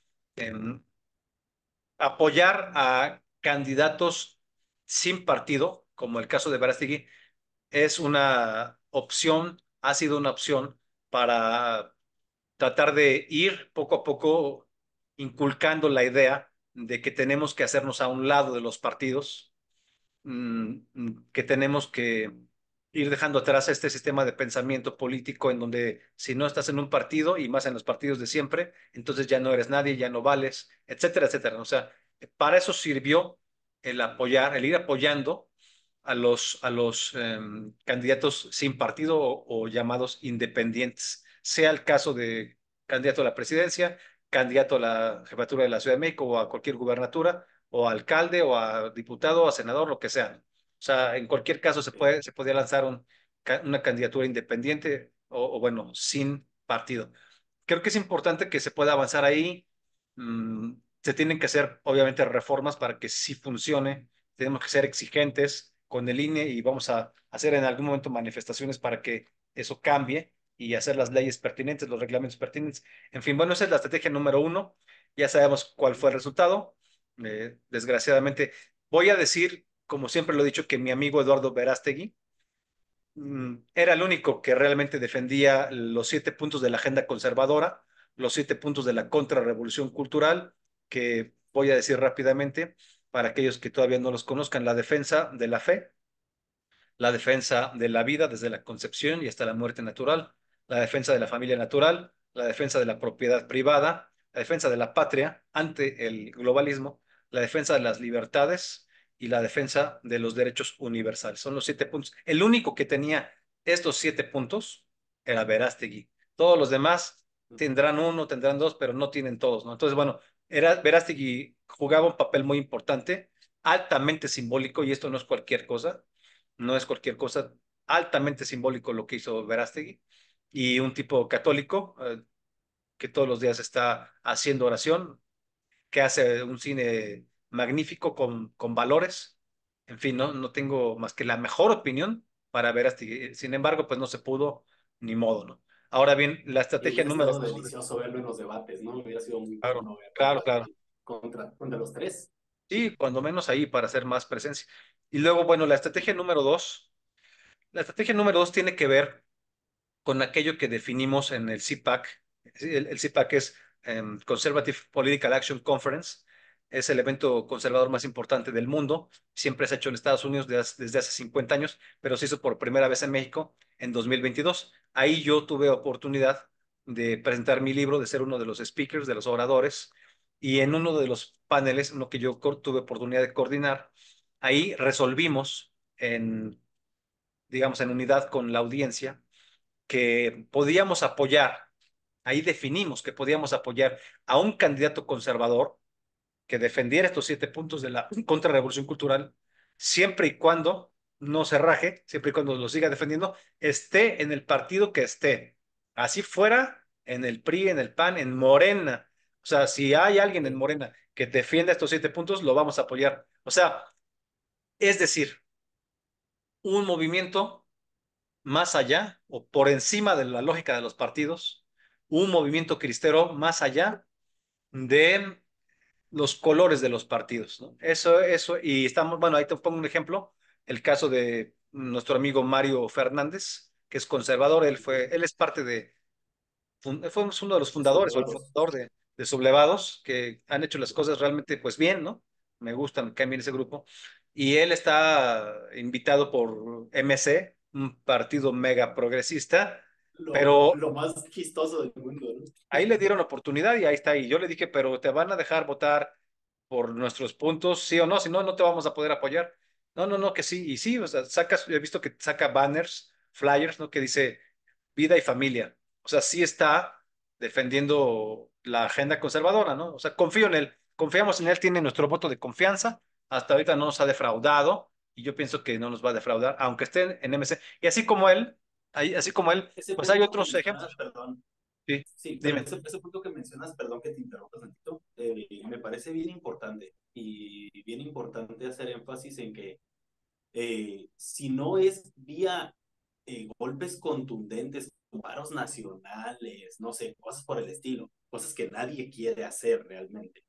apoyar a candidatos sin partido, como el caso de Verástegui, es una opción, ha sido una opción para tratar de ir poco a poco inculcando la idea de que tenemos que hacernos a un lado de los partidos, que tenemos que ir dejando atrás este sistema de pensamiento político en donde si no estás en un partido y más en los partidos de siempre, entonces ya no eres nadie, ya no vales, etcétera, etcétera. O sea, para eso sirvió el apoyar, el ir apoyando a los candidatos sin partido o llamados independientes, sea el caso de candidato a la presidencia, candidato a la jefatura de la Ciudad de México o a cualquier gubernatura, o a alcalde, o a diputado, o a senador, lo que sea. O sea, en cualquier caso se podía lanzar una candidatura independiente o bueno, sin partido. Creo que es importante que se pueda avanzar ahí. Se tienen que hacer, obviamente, reformas para que sí funcione. Tenemos que ser exigentes con el INE y vamos a hacer en algún momento manifestaciones para que eso cambie y hacer las leyes pertinentes, los reglamentos pertinentes. En fin, bueno, esa es la estrategia número uno. Ya sabemos cuál fue el resultado. Desgraciadamente, voy a decir, como siempre lo he dicho, que mi amigo Eduardo Verástegui era el único que realmente defendía los 7 puntos de la agenda conservadora, los 7 puntos de la contrarrevolución cultural, que voy a decir rápidamente para aquellos que todavía no los conozcan: la defensa de la fe, la defensa de la vida desde la concepción y hasta la muerte natural, la defensa de la familia natural, la defensa de la propiedad privada, la defensa de la patria ante el globalismo, la defensa de las libertades y la defensa de los derechos universales. Son los 7 puntos. El único que tenía estos 7 puntos era Verástegui. Todos los demás tendrán uno, tendrán dos, pero no tienen todos, ¿no? Entonces, bueno, Verástegui jugaba un papel muy importante, altamente simbólico, y esto no es cualquier cosa, no es cualquier cosa, altamente simbólico lo que hizo Verástegui, y un tipo católico que todos los días está haciendo oración, que hace un cine magnífico con valores. En fin, no tengo más que la mejor opinión para Verástegui. Sin embargo, pues no se pudo, ni modo, ¿no? Ahora bien, la Y estrategia hubiera número estado dos. delicioso verlo en los debates, ¿no? Hubiera sido muy Claro, bueno verlo claro, claro. ahí contra los tres. Sí, cuando menos ahí para hacer más presencia. Y luego, bueno, la estrategia número dos tiene que ver con aquello que definimos en el CPAC. El CPAC es Conservative Political Action Conference. Es el evento conservador más importante del mundo. Siempre se ha hecho en Estados Unidos desde hace 50 años, pero se hizo por primera vez en México en 2022. Ahí yo tuve oportunidad de presentar mi libro, de ser uno de los speakers, de los oradores, y en uno de los paneles, uno que yo tuve oportunidad de coordinar, ahí resolvimos digamos, en unidad con la audiencia, que podíamos apoyar, ahí definimos que podíamos apoyar a un candidato conservador que defendiera estos 7 puntos de la contrarrevolución cultural, siempre y cuando no se raje, siempre y cuando lo siga defendiendo, esté en el partido que esté. Así fuera, en el PRI, en el PAN, en Morena. O sea, si hay alguien en Morena que defienda estos 7 puntos, lo vamos a apoyar. O sea, es decir, un movimiento más allá o por encima de la lógica de los partidos, un movimiento cristero más allá de los colores de los partidos, ¿no? Eso, y estamos, bueno, ahí te pongo un ejemplo, el caso de nuestro amigo Mario Fernández, que es conservador. Él es parte fue uno de los fundadores o el Sublevados. fundador de Sublevados, que han hecho las cosas realmente pues bien, ¿no? Me gusta, me cae bien ese grupo. Y él está invitado por MC, un partido mega progresista, pero Lo más chistoso del mundo, ¿no? ahí le dieron oportunidad y ahí está. Y yo le dije, pero te van a dejar votar por nuestros puntos, sí o no, si no, no te vamos a poder apoyar. No, no, no, que sí. Y sí, o sea, he visto que saca banners, flyers, ¿no? Que dice vida y familia. O sea, sí está defendiendo la agenda conservadora, ¿no? O sea, confío en él, confiamos en él, tiene nuestro voto de confianza. Hasta ahorita no nos ha defraudado y yo pienso que no nos va a defraudar, aunque esté en MC. Y así como él, Ese pues hay punto que otros mencionas, ejemplos. perdón. Sí, Sí, pero dime. ese punto que mencionas, perdón que te interrumpa tantito, me parece bien importante y bien importante hacer énfasis en que si no es vía golpes contundentes paros nacionales, no sé, cosas por el estilo, cosas que nadie quiere hacer realmente.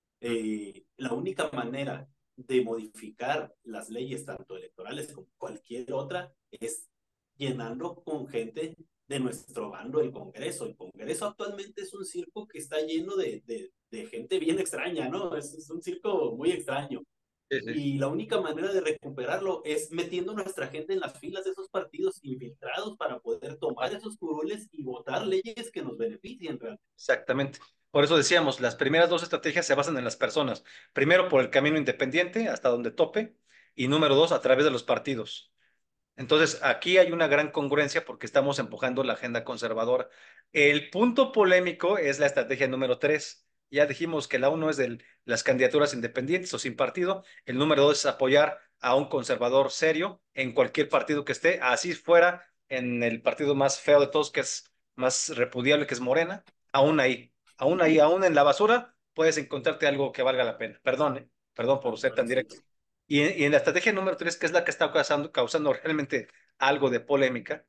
La única manera de modificar las leyes, tanto electorales como cualquier otra, es llenando con gente de nuestro bando el Congreso. El Congreso actualmente es un circo que está lleno de gente bien extraña, ¿no? Es un circo muy extraño. Sí, sí. Y la única manera de recuperarlo es metiendo a nuestra gente en las filas de esos partidos infiltrados para poder tomar esos curules y votar leyes que nos beneficien realmente. Exactamente. Por eso decíamos, las primeras dos estrategias se basan en las personas. Primero, por el camino independiente, hasta donde tope, y número dos, a través de los partidos. Entonces, aquí hay una gran congruencia porque estamos empujando la agenda conservadora. El punto polémico es la estrategia número tres. Ya dijimos que la uno es de las candidaturas independientes o sin partido. El número dos es apoyar a un conservador serio en cualquier partido que esté, así fuera en el partido más feo de todos, que es más repudiable, que es Morena. Aún ahí, aún en la basura, puedes encontrarte algo que valga la pena. Perdón, perdón por ser tan directo. Sí. Y en la estrategia número tres, que es la que está causando realmente algo de polémica,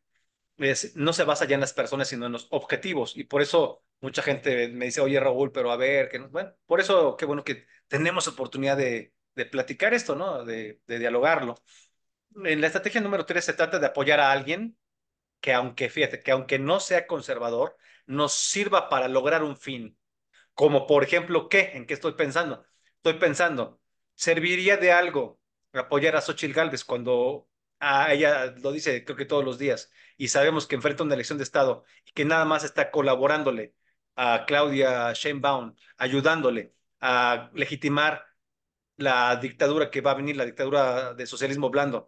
no se basa ya en las personas, sino en los objetivos. Y por eso mucha gente me dice, oye Raúl, pero a ver, que no. Bueno, por eso qué bueno que tenemos oportunidad de platicar esto, ¿no? De dialogarlo. En la estrategia número tres se trata de apoyar a alguien que aunque, fíjate, que aunque no sea conservador, nos sirva para lograr un fin. Como por ejemplo, ¿qué? ¿En qué estoy pensando? Estoy pensando, ¿serviría de algo apoyar a Xóchitl Gálvez cuando a ella lo dice creo que todos los días y sabemos que enfrenta una elección de Estado y que nada más está colaborándole a Claudia Sheinbaum, ayudándole a legitimar la dictadura que va a venir, la dictadura de socialismo blando?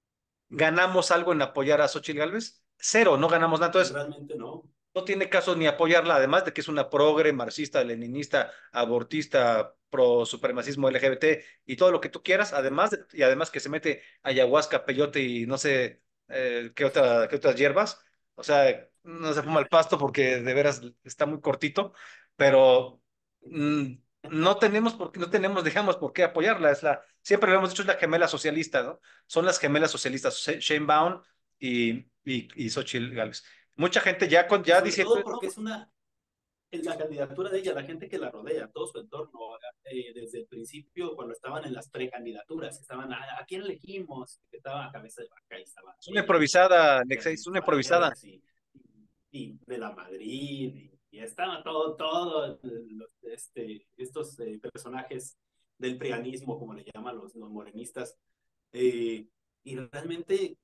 ¿Ganamos algo en apoyar a Xóchitl Gálvez? Cero, no ganamos nada. Entonces, Realmente no. no tiene caso ni apoyarla, además de que es una progre, marxista, leninista, abortista, pro supremacismo LGBT y todo lo que tú quieras, y además que se mete ayahuasca, peyote y no sé qué otras hierbas. O sea, no se fuma el pasto porque de veras está muy cortito, pero mm, no tenemos, digamos, por qué apoyarla. Siempre lo hemos dicho, es la gemela socialista, ¿no? Son las gemelas socialistas, Sheinbaum y Xochitl Gálvez. Mucha gente Y ya sobre diciendo todo esto, porque es la candidatura de ella, la gente que la rodea, todo su entorno, desde el principio, cuando estaban en las precandidaturas, que estaban, ¿a quién elegimos? Que estaba a cabeza de vaca y estaba es una ella improvisada, y Alexa, es Beatriz una improvisada. Paredes y de la Madrid y estaba todo estos personajes del prianismo, como le llaman los morenistas, eh, y realmente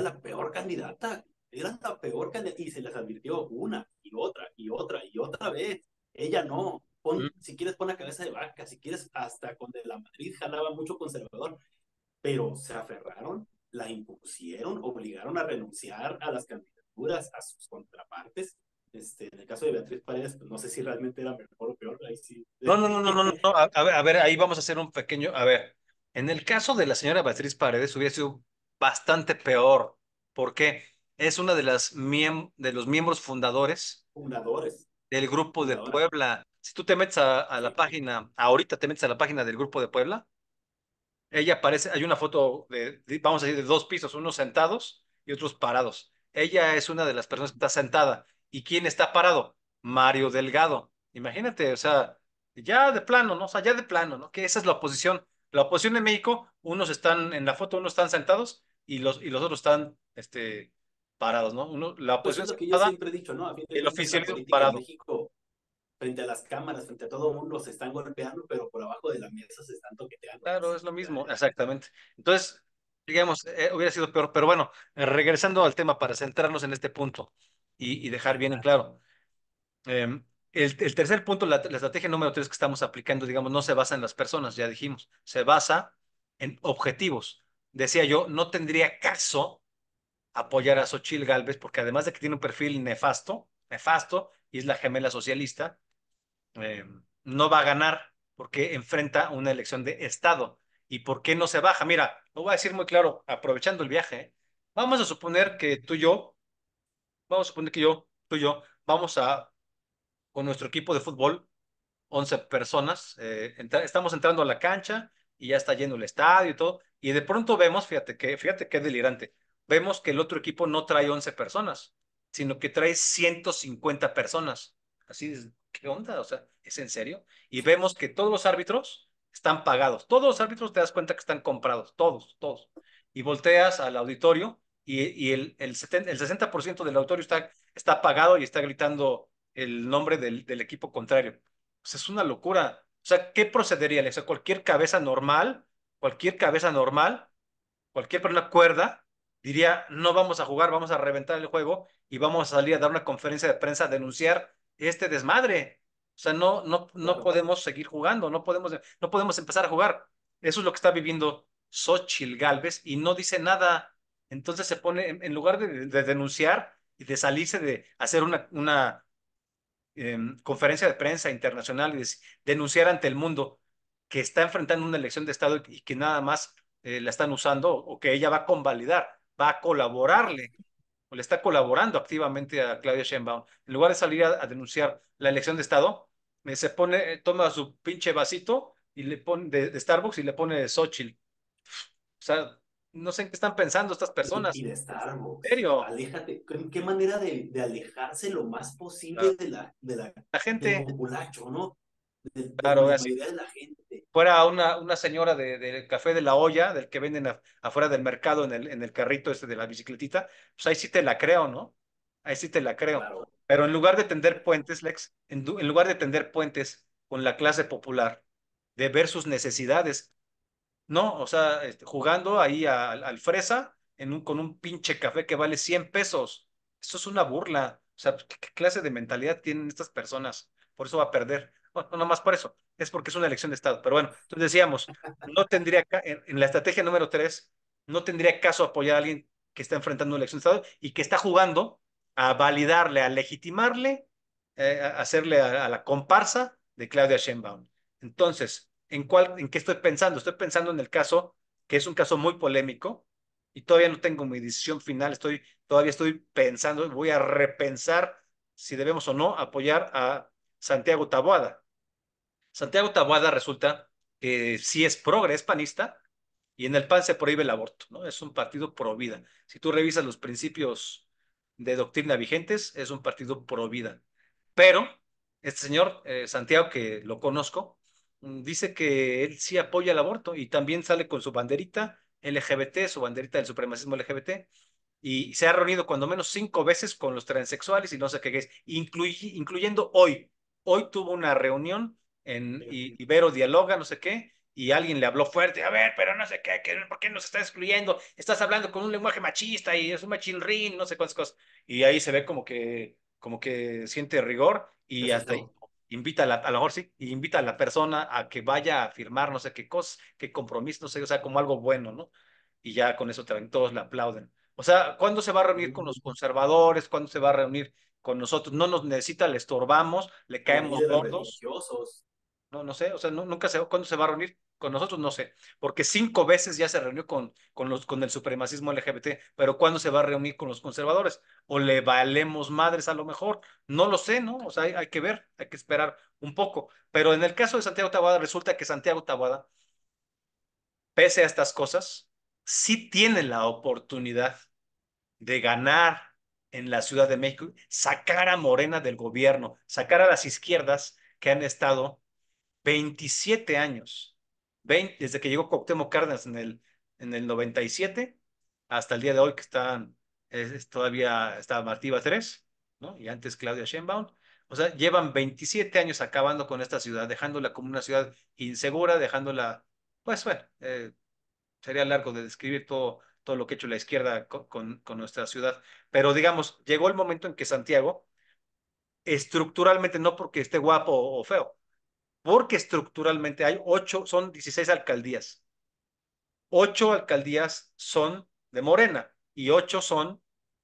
era la peor candidata, y se les advirtió una y otra y otra y otra vez. Ella no, Mm. si quieres pon la cabeza de vaca, si quieres hasta con de la Madrid jalaba mucho conservador, pero se aferraron, la impusieron, obligaron a renunciar a las candidaturas, a sus contrapartes. En el caso de Beatriz Paredes, pues no sé si realmente era mejor o peor, ahí sí. No, no, no, no, no, no, no. A ver, ahí vamos a hacer un pequeño, a ver, en el caso de la señora Beatriz Paredes hubiera sido bastante peor, porque es una de los miembros fundadores Fundadores, del Grupo de fundadora, Puebla. Si tú te metes a la sí, página, ahorita te metes a la página del Grupo de Puebla. Ella aparece, hay una foto vamos a decir, de dos pisos, unos sentados y otros parados. Ella es una de las personas que está sentada. ¿Y quién está parado? Mario Delgado. Imagínate, o sea, ya de plano, ¿no? O sea, ya de plano, ¿no? Que esa es la oposición. La oposición en México, unos están en la foto, unos están sentados y los otros están, parados, ¿no? La pues oposición es lo que yo sentada siempre he dicho, ¿no? A fin y de el cuentas, la oficialismo política en parado. México, frente a las cámaras, frente a todo el mundo, se están golpeando, pero por abajo de la mesa se están toqueteando. Claro, Así, es lo o sea, mismo, exactamente. Entonces, digamos, hubiera sido peor, pero bueno, regresando al tema para centrarnos en este punto y dejar bien en claro. El tercer punto, la estrategia número tres que estamos aplicando, digamos, no se basa en las personas, ya dijimos, se basa en objetivos. Decía yo, no tendría caso apoyar a Xochitl Gálvez porque además de que tiene un perfil nefasto, nefasto, y es la gemela socialista, eh, no va a ganar porque enfrenta una elección de Estado. ¿Y por qué no se baja? Mira, lo voy a decir muy claro, aprovechando el viaje. Vamos a suponer que tú y yo, vamos con nuestro equipo de fútbol, 11 personas, estamos entrando a la cancha y ya está lleno el estadio y todo, y de pronto vemos, fíjate qué delirante, vemos que el otro equipo no trae 11 personas, sino que trae 150 personas. Así es, ¿qué onda? O sea, ¿es en serio? Y vemos que todos los árbitros están pagados. Todos los árbitros te das cuenta que están comprados, todos, todos. Y volteas al auditorio y el 60% del auditorio está pagado y está gritando el nombre del equipo contrario. Pues es una locura. O sea, ¿qué procedería? O sea, cualquier cabeza normal cualquier persona cuerda diría, no vamos a jugar, vamos a reventar el juego y vamos a salir a dar una conferencia de prensa a denunciar este desmadre. O sea, no Claro. podemos seguir jugando, no podemos empezar a jugar. Eso es lo que está viviendo Xóchitl Gálvez y no dice nada. Entonces se pone, en lugar de denunciar y de salirse de hacer una conferencia de prensa internacional y denunciar ante el mundo que está enfrentando una elección de Estado y que nada más la están usando o que ella va a convalidar, va a colaborarle o le está colaborando activamente a Claudia Sheinbaum. En lugar de salir a denunciar la elección de Estado, se pone, toma su pinche vasito y le pone de Starbucks y le pone Xochitl. O sea, no sé en qué están pensando estas personas. Y de ¿En Starbucks. serio? Aléjate. ¿Qué manera de alejarse lo más La, posible la del gente, populacho, ¿no? De claro, la es mayoría de la gente. fuera una señora del café de la olla, del que venden afuera del mercado en el carrito este de la bicicletita, pues ahí sí te la creo, ¿no? Ahí sí te la creo. Claro. Pero en lugar de tender puentes, Lex, en lugar de tender puentes con la clase popular, de ver sus necesidades, no, o sea, jugando ahí al fresa con un pinche café que vale 100 pesos. Eso es una burla. O sea, ¿qué clase de mentalidad tienen estas personas? Por eso va a perder. Bueno, no más por eso. Es porque es una elección de Estado. Pero bueno, entonces decíamos, no tendría, en la estrategia número 3 no tendría caso apoyar a alguien que está enfrentando una elección de Estado y que está jugando a validarle, a legitimarle, a hacerle a la comparsa de Claudia Sheinbaum. Entonces, ¿en qué estoy pensando? Estoy pensando en el caso, que es un caso muy polémico, y todavía no tengo mi decisión final, todavía estoy pensando, voy a repensar si debemos o no apoyar a Santiago Taboada. Santiago Taboada resulta que sí es progre, es panista, y en el PAN se prohíbe el aborto, ¿no? Es un partido pro vida. Si tú revisas los principios de doctrina vigentes, es un partido pro vida. Pero este señor, Santiago, que lo conozco, dice que él sí apoya el aborto y también sale con su banderita LGBT, su banderita del supremacismo LGBT, y se ha reunido cuando menos 5 veces con los transexuales y no sé qué es, incluyendo hoy. Hoy tuvo una reunión en Ibero Dialoga, no sé qué, y alguien le habló fuerte, a ver, pero no sé qué, ¿por qué nos estás excluyendo? Estás hablando con un lenguaje machista y es un machilrín, no sé cuántas cosas. Y ahí se ve como que siente rigor Se y hasta ahí asustó. invita a lo mejor sí, y invita a la persona a que vaya a firmar no sé qué cosa, qué compromiso, no sé, o sea, como algo bueno, ¿no? Y ya con eso también todos le aplauden. O sea, ¿cuándo se va a reunir con los conservadores? ¿Cuándo se va a reunir con nosotros? No nos necesita, le estorbamos, le A raíz caemos de los gordos. religiosos. No sé, o sea, nunca sé cuándo se va a reunir con nosotros, no sé, porque 5 veces ya se reunió con el supremacismo LGBT, pero ¿cuándo se va a reunir con los conservadores? O le valemos madres a lo mejor, no lo sé, ¿no? O sea, hay que ver, hay que esperar un poco. Pero en el caso de Santiago Taboada, resulta que Santiago Taboada, pese a estas cosas, sí tiene la oportunidad de ganar en la Ciudad de México, sacar a Morena del gobierno, sacar a las izquierdas que han estado 27 años, desde que llegó Cuauhtémoc Cárdenas en el 97 hasta el día de hoy que todavía está Martí Batres, ¿no? Y antes Claudia Sheinbaum. O sea, llevan 27 años acabando con esta ciudad, dejándola como una ciudad insegura, dejándola, pues bueno, sería largo de describir todo lo que ha hecho la izquierda con nuestra ciudad. Pero digamos, llegó el momento en que Santiago, estructuralmente, no porque esté guapo o feo, porque estructuralmente son 16 alcaldías. 8 alcaldías son de Morena y 8 son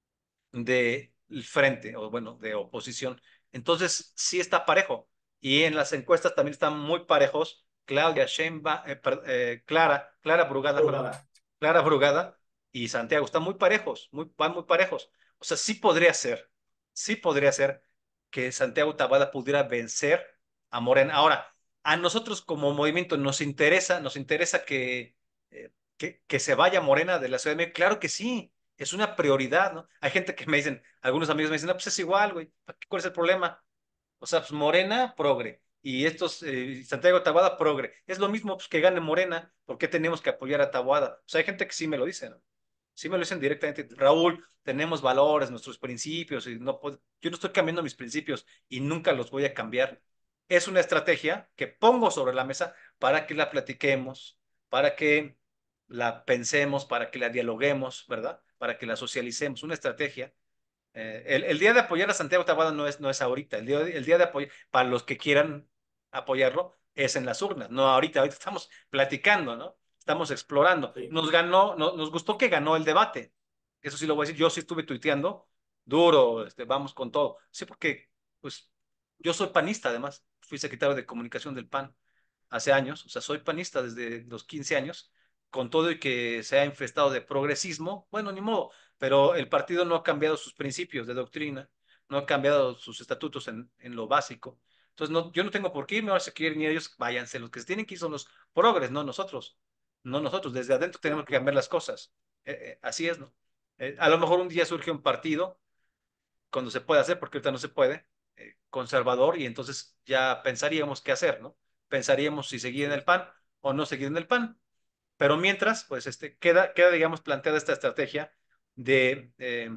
de frente, o bueno, de oposición. Entonces, sí está parejo. Y en las encuestas también están muy parejos. Claudia Sheinbaum, Clara Brugada, perdón, Drogada. Clara Brugada y Santiago están muy parejos, van muy parejos. O sea, sí podría ser que Santiago Tabada pudiera vencer a Morena. Ahora, a nosotros como movimiento nos interesa que se vaya Morena de la Ciudad de México. Claro que sí, es una prioridad, ¿no? Hay gente que me dicen, algunos amigos me dicen, no, pues es igual, güey, ¿cuál es el problema? O sea, pues Morena, progre. Y estos, Santiago Taboada, progre. Es lo mismo pues, que gane Morena. ¿Por qué tenemos que apoyar a Taboada? O sea, hay gente que sí me lo dice, ¿no? Sí me lo dicen directamente. Raúl, tenemos valores, nuestros principios. Y no yo no estoy cambiando mis principios y nunca los voy a cambiar. Es una estrategia que pongo sobre la mesa para que la platiquemos, para que la pensemos, para que la dialoguemos, ¿verdad? Para que la socialicemos. Una estrategia el día de apoyar a Santiago Taboada no es ahorita. El día de apoyar, para los que quieran apoyarlo, es en las urnas, no ahorita. Ahorita estamos platicando, ¿no? Estamos explorando. Sí, Nos gustó que ganó el debate. Eso sí lo voy a decir. Yo sí estuve tuiteando duro, vamos con todo. Sí, porque, pues, yo soy panista, además. Fui secretario de comunicación del PAN hace años. O sea, soy panista desde los 15 años. Con todo y que se ha infestado de progresismo, bueno, ni modo, pero el partido no ha cambiado sus principios de doctrina, no ha cambiado sus estatutos en lo básico. Entonces, no, yo no tengo por qué irme, ahora si quieren ir ellos, váyanse. Los que se tienen que ir son los progres, no nosotros. No nosotros, desde adentro tenemos que claro. cambiar las cosas. Así es, ¿no? A lo mejor un día surge un partido, cuando se puede hacer, porque ahorita no se puede, conservador, y entonces ya pensaríamos qué hacer, ¿no? Pensaríamos si seguir en Sí, el PAN o no seguir en el PAN. Pero mientras, pues digamos, planteada esta estrategia de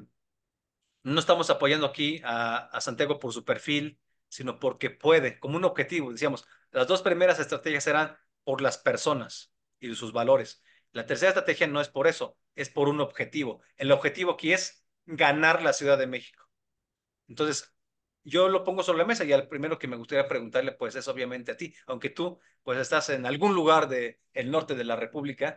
no estamos apoyando aquí a Santiago por su perfil, sino porque puede, como un objetivo. Decíamos, las dos primeras estrategias eran por las personas y sus valores. La tercera estrategia no es por eso, es por un objetivo. El objetivo aquí es ganar la Ciudad de México. Entonces, yo lo pongo sobre la mesa y al primero que me gustaría preguntarle, pues es obviamente a ti, aunque tú, pues estás en algún lugar del norte de la República,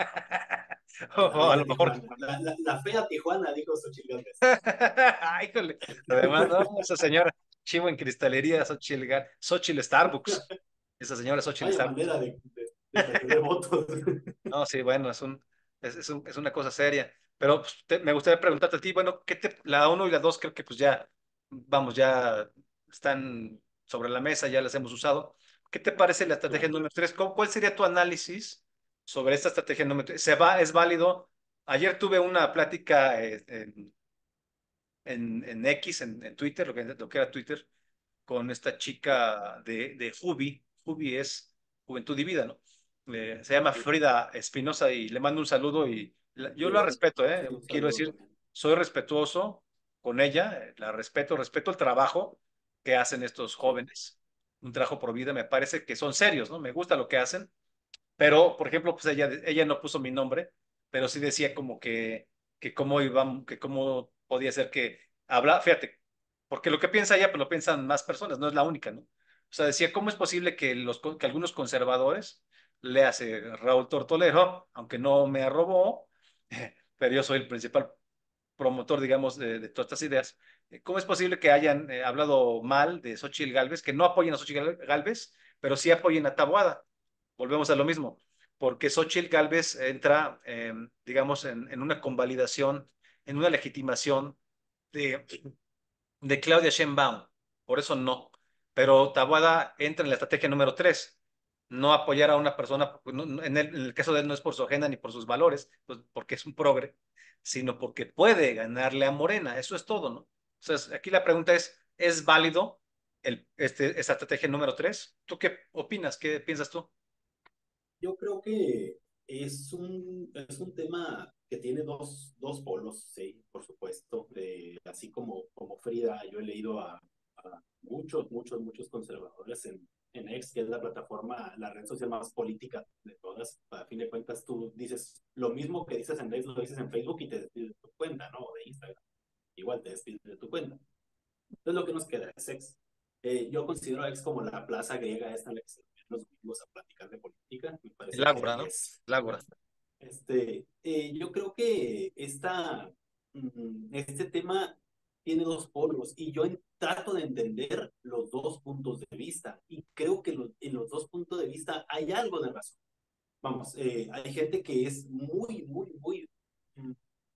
la o a bella lo mejor, Tijuana, la fea Tijuana, dijo Xochitl Gálvez. ay, híjole, además, no, esa señora chivo en cristalería, Xochitl Starbucks, esa señora Xochitl Vaya Starbucks. manera de perder votos. No, sí, bueno, es una cosa seria. Pero pues, me gustaría preguntarte a ti, bueno, la uno y la 2 creo que pues ya, vamos, ya están sobre la mesa, ya las hemos usado. ¿Qué te parece la estrategia Claro. número 3? ¿Cuál sería tu análisis sobre esta estrategia número 3? ¿Es válido? Ayer tuve una plática en X, en Twitter, lo que era Twitter, con esta chica de Jubi. Jubi es Juventud y Vida, ¿no? Se llama Sí, Frida Espinosa y le mando un saludo y yo la respeto, sí, un quiero saludo decir, también. soy respetuoso con ella, la respeto el trabajo que hacen estos Sí, jóvenes, un trabajo por vida, me parece que son serios, ¿no? Me gusta lo que hacen, pero, por ejemplo, pues ella no puso mi nombre, pero sí decía como que cómo iba, que cómo podía ser que habla, fíjate, porque lo que piensa ella, pues lo piensan más personas, no es la única, ¿no? O sea, decía, ¿cómo es posible que algunos conservadores, le hace Raúl Tortolero, aunque no me arrobó, pero yo soy el principal promotor, digamos, de todas estas ideas, ¿cómo es posible que hayan hablado mal de Xochitl Gálvez, que no apoyen a Xochitl Gálvez, pero sí apoyen a Taboada? Volvemos a lo mismo, porque Xochitl Gálvez entra, digamos, en una convalidación, en una legitimación de, de Claudia Sheinbaum, por eso no. Pero Taboada entra en la estrategia número 3, no apoyar a una persona, pues, en el caso de él no es por su agenda ni por sus valores, pues porque es un progre, sino porque puede ganarle a Morena, eso es todo, ¿no? O sea, aquí la pregunta ¿es válido esta estrategia número 3? ¿Tú qué opinas? ¿Qué piensas tú? yo creo que es un tema que tiene dos polos, sí, por supuesto. Así como Frida, yo he leído a muchos conservadores en X, que es la plataforma, la red social más política de todas. A fin de cuentas, tú dices lo mismo que dices en X, lo dices en Facebook y te despides de tu cuenta, ¿no? De Instagram. Igual te despides de tu cuenta. Entonces, lo que nos queda es X. Yo considero a X como la plaza griega esta en la que se reúnen los domingos a platicar de política. Me El parece que Ágora, ahí ¿no? es. El Ágora. Yo creo que este tema tiene dos polos y yo trato de entender los dos puntos de vista y creo que en los dos puntos de vista hay algo de razón. Vamos, hay gente que es mm,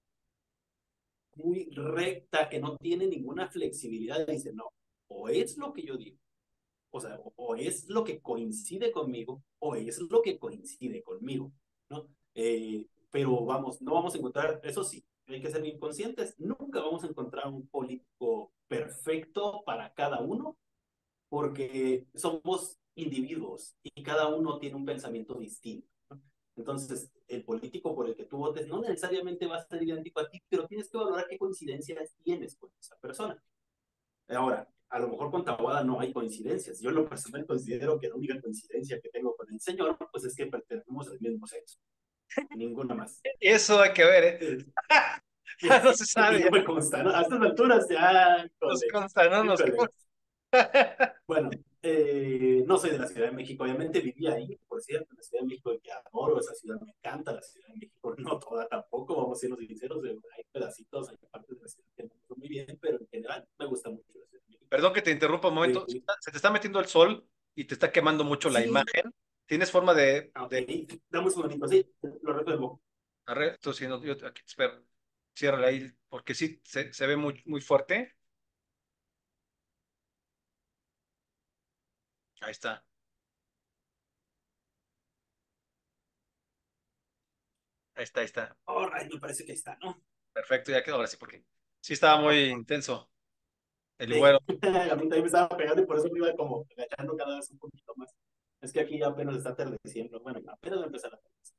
muy recta, que no tiene ninguna flexibilidad y dice, no, o es lo que yo digo, o sea, o es lo que coincide conmigo o es lo que coincide conmigo, ¿no? Pero vamos, no vamos a encontrar, eso sí, hay que ser bien conscientes, nunca vamos a encontrar un político perfecto para cada uno, porque somos individuos y cada uno tiene un pensamiento distinto. Entonces, el político por el que tú votes no necesariamente va a ser idéntico a ti, pero tienes que valorar qué coincidencias tienes con esa persona. Ahora, a lo mejor con Taboada no hay coincidencias. Yo en lo personal considero que la única coincidencia que tengo con el señor, pues es que pertenecemos al mismo sexo. Ninguna más. Eso hay que ver, ¿eh? Eh, Ya no se y sabe, no ya me consta, ¿no? A estas alturas ya, nos híjole, consta, no nos híjole. consta. Bueno, no soy de la Ciudad de México, obviamente viví ahí, por cierto, en la Ciudad de México, que adoro esa ciudad, me encanta la Ciudad de México, no toda tampoco, vamos a ser sinceros, hay pedacitos, hay partes de la ciudad que no son muy bien, pero en general me gusta mucho la Ciudad de México. Perdón que te interrumpa un momento. Eh, Se te está metiendo el sol y te está quemando mucho la sí, imagen. ¿Tienes forma ok, de... dame un segundito, sí, lo resuelvo. Tú, si no, yo aquí te espero. Ciérrala ahí, porque sí, se ve muy, muy fuerte. Ahí está. Ahí está, ahí está. All right, me parece que está, ¿no? Perfecto, ya quedó ahora sí, porque sí estaba muy intenso. El Sí, güero. a mí también me estaba pegando y por eso me iba como agachando cada vez un poquito más. Es que aquí ya apenas está atardeciendo, bueno, apenas va a empezar a atardecer.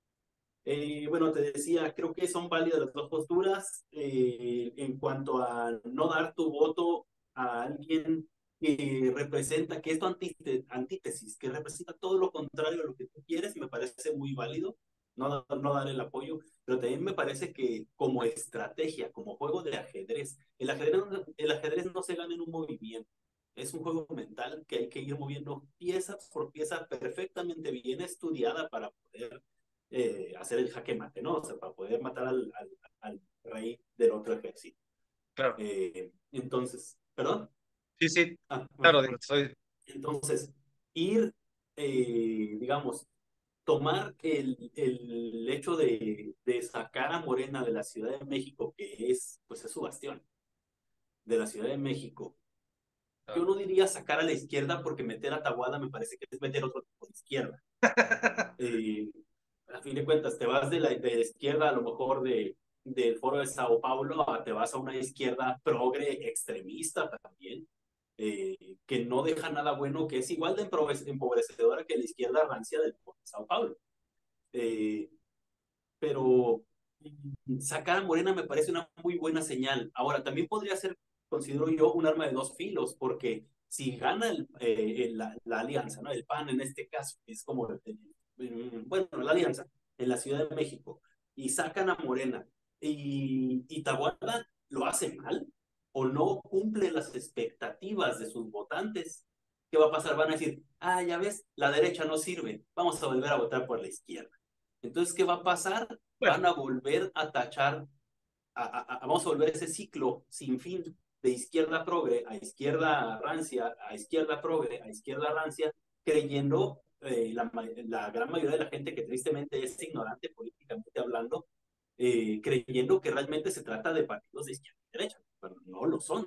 Bueno, te decía, creo que son válidas las dos posturas en cuanto a no dar tu voto a alguien que representa, que es tu antítesis, que representa todo lo contrario a lo que tú quieres, me parece muy válido no dar el apoyo, pero también me parece que como estrategia, como juego de ajedrez, el ajedrez no se gana en un movimiento, es un juego mental que hay que ir moviendo pieza por pieza perfectamente bien estudiada para poder hacer el jaque mate, ¿no? O sea, para poder matar al rey del otro ejército. Claro. Entonces, ¿perdón? Sí, sí. Bueno, Claro, digo, soy. entonces, ir, digamos, tomar el hecho de sacar a Morena de la Ciudad de México, que es, pues es su bastión, de la Ciudad de México. Yo Claro. no diría sacar a la izquierda porque meter a Tahuada me parece que es meter otro tipo de izquierda. Eh, a fin de cuentas, te vas de la izquierda, a lo mejor del foro de Sao Paulo, te vas a una izquierda progre extremista también, que no deja nada bueno, que es igual de empobrecedora que la izquierda rancia del foro de Sao Paulo. Eh, pero sacar a Morena me parece una muy buena señal. Ahora, también podría ser, considero yo, un arma de dos filos, porque si gana la alianza, ¿no? El PAN en este caso, es como, bueno, la alianza en la Ciudad de México, y sacan a Morena, y Tahuada lo hace mal, o no cumple las expectativas de sus votantes, ¿qué va a pasar? Van a decir, ah, ya ves, la derecha no sirve, vamos a volver a votar por la izquierda. Entonces, ¿qué va a pasar? Bueno, Van a volver a tachar, vamos a volver ese ciclo sin fin de izquierda progre a izquierda rancia, a izquierda progre, a izquierda rancia, creyendo la gran mayoría de la gente que tristemente es ignorante políticamente hablando, creyendo que realmente se trata de partidos de izquierda y derecha, pero no lo son.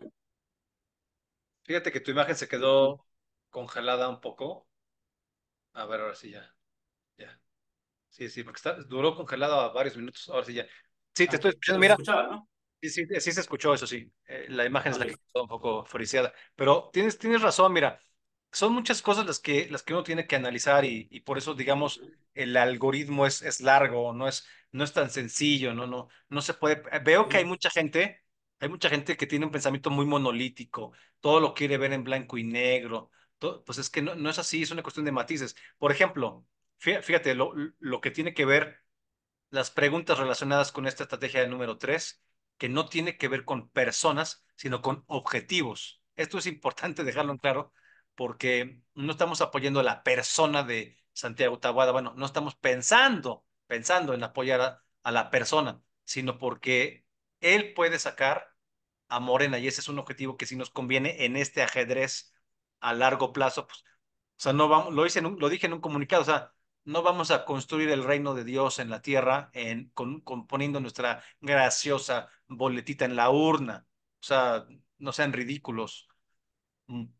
fíjate que tu imagen se quedó congelada un poco. A ver, ahora sí ya. Ya. Sí, sí, porque duró congelado varios minutos. Ahora sí ya. Sí, te Ah, estoy escuchando. pero se Mira, escuchaba, ¿no? sí, sí, sí se escuchó, eso sí. La imagen es la Ok. que está un poco friseada. Pero tienes razón, mira, son muchas cosas las que uno tiene que analizar y por eso, digamos, el algoritmo es largo, no es tan sencillo, no se puede. Veo que Sí, hay mucha gente que tiene un pensamiento muy monolítico, todo lo quiere ver en blanco y negro. Pues es que no es así, es una cuestión de matices. Por ejemplo, fíjate, lo que tiene que ver las preguntas relacionadas con esta estrategia de número 3, que no tiene que ver con personas, sino con objetivos. Esto es importante dejarlo en claro porque no estamos apoyando a la persona de Santiago Taboada. Bueno, no estamos pensando en apoyar a la persona, sino porque él puede sacar a Morena y ese es un objetivo que sí nos conviene en este ajedrez a largo plazo. Pues, o sea, no vamos, lo dije en un comunicado, o sea, no vamos a construir el reino de Dios en la tierra poniendo nuestra graciosa boletita en la urna. O sea, no sean ridículos.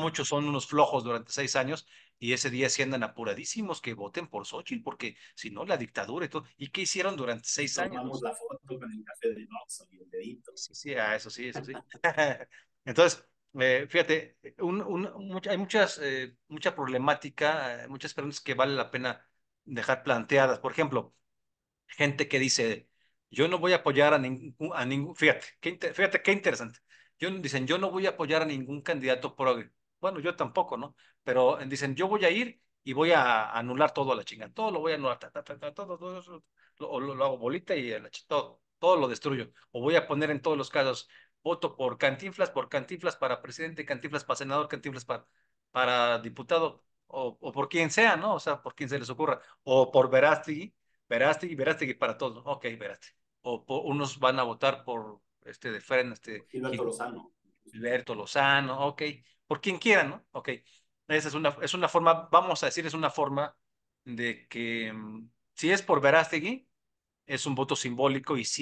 muchos son unos flojos durante 6 años y ese día sí andan apuradísimos que voten por Xochitl, porque si no, la dictadura y todo. ¿Y qué hicieron durante Nos 6 años? tomamos la foto con el café de Oxxo y el dedito. Sí, sí, eso sí, eso sí. Entonces, fíjate, hay mucha problemática, muchas preguntas que vale la pena dejar planteadas. Por ejemplo, gente que dice, yo no voy a apoyar a ningún, fíjate qué interesante. Dicen, yo no voy a apoyar a ningún candidato progre. Bueno, yo tampoco, ¿no? Pero dicen, yo voy a ir y voy a anular todo a la chinga. Todo lo voy a anular, todo eso, lo hago bolita y todo lo destruyo. O voy a poner en todos los casos, voto por Cantinflas para presidente, Cantinflas para senador, Cantinflas para diputado, o por quien sea, ¿no? O sea, por quien se les ocurra. O por Verástegui para todos, ¿no? Ok, Verástegui. Unos van a votar por de Fren, Gilberto Lozano. Gilberto Lozano, ok, por quien quieran, ¿no? Ok. Esa es una forma, vamos a decir, es una forma de que si es por Verástegui, es un voto simbólico y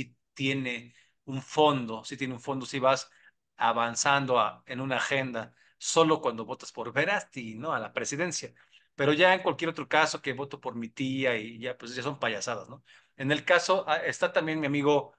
sí tiene un fondo, si vas avanzando en una agenda solo cuando votas por Verástegui, ¿no? A la presidencia. Pero ya en cualquier otro caso que voto por mi tía y ya, pues ya son payasadas, ¿no? En el caso, está también mi amigo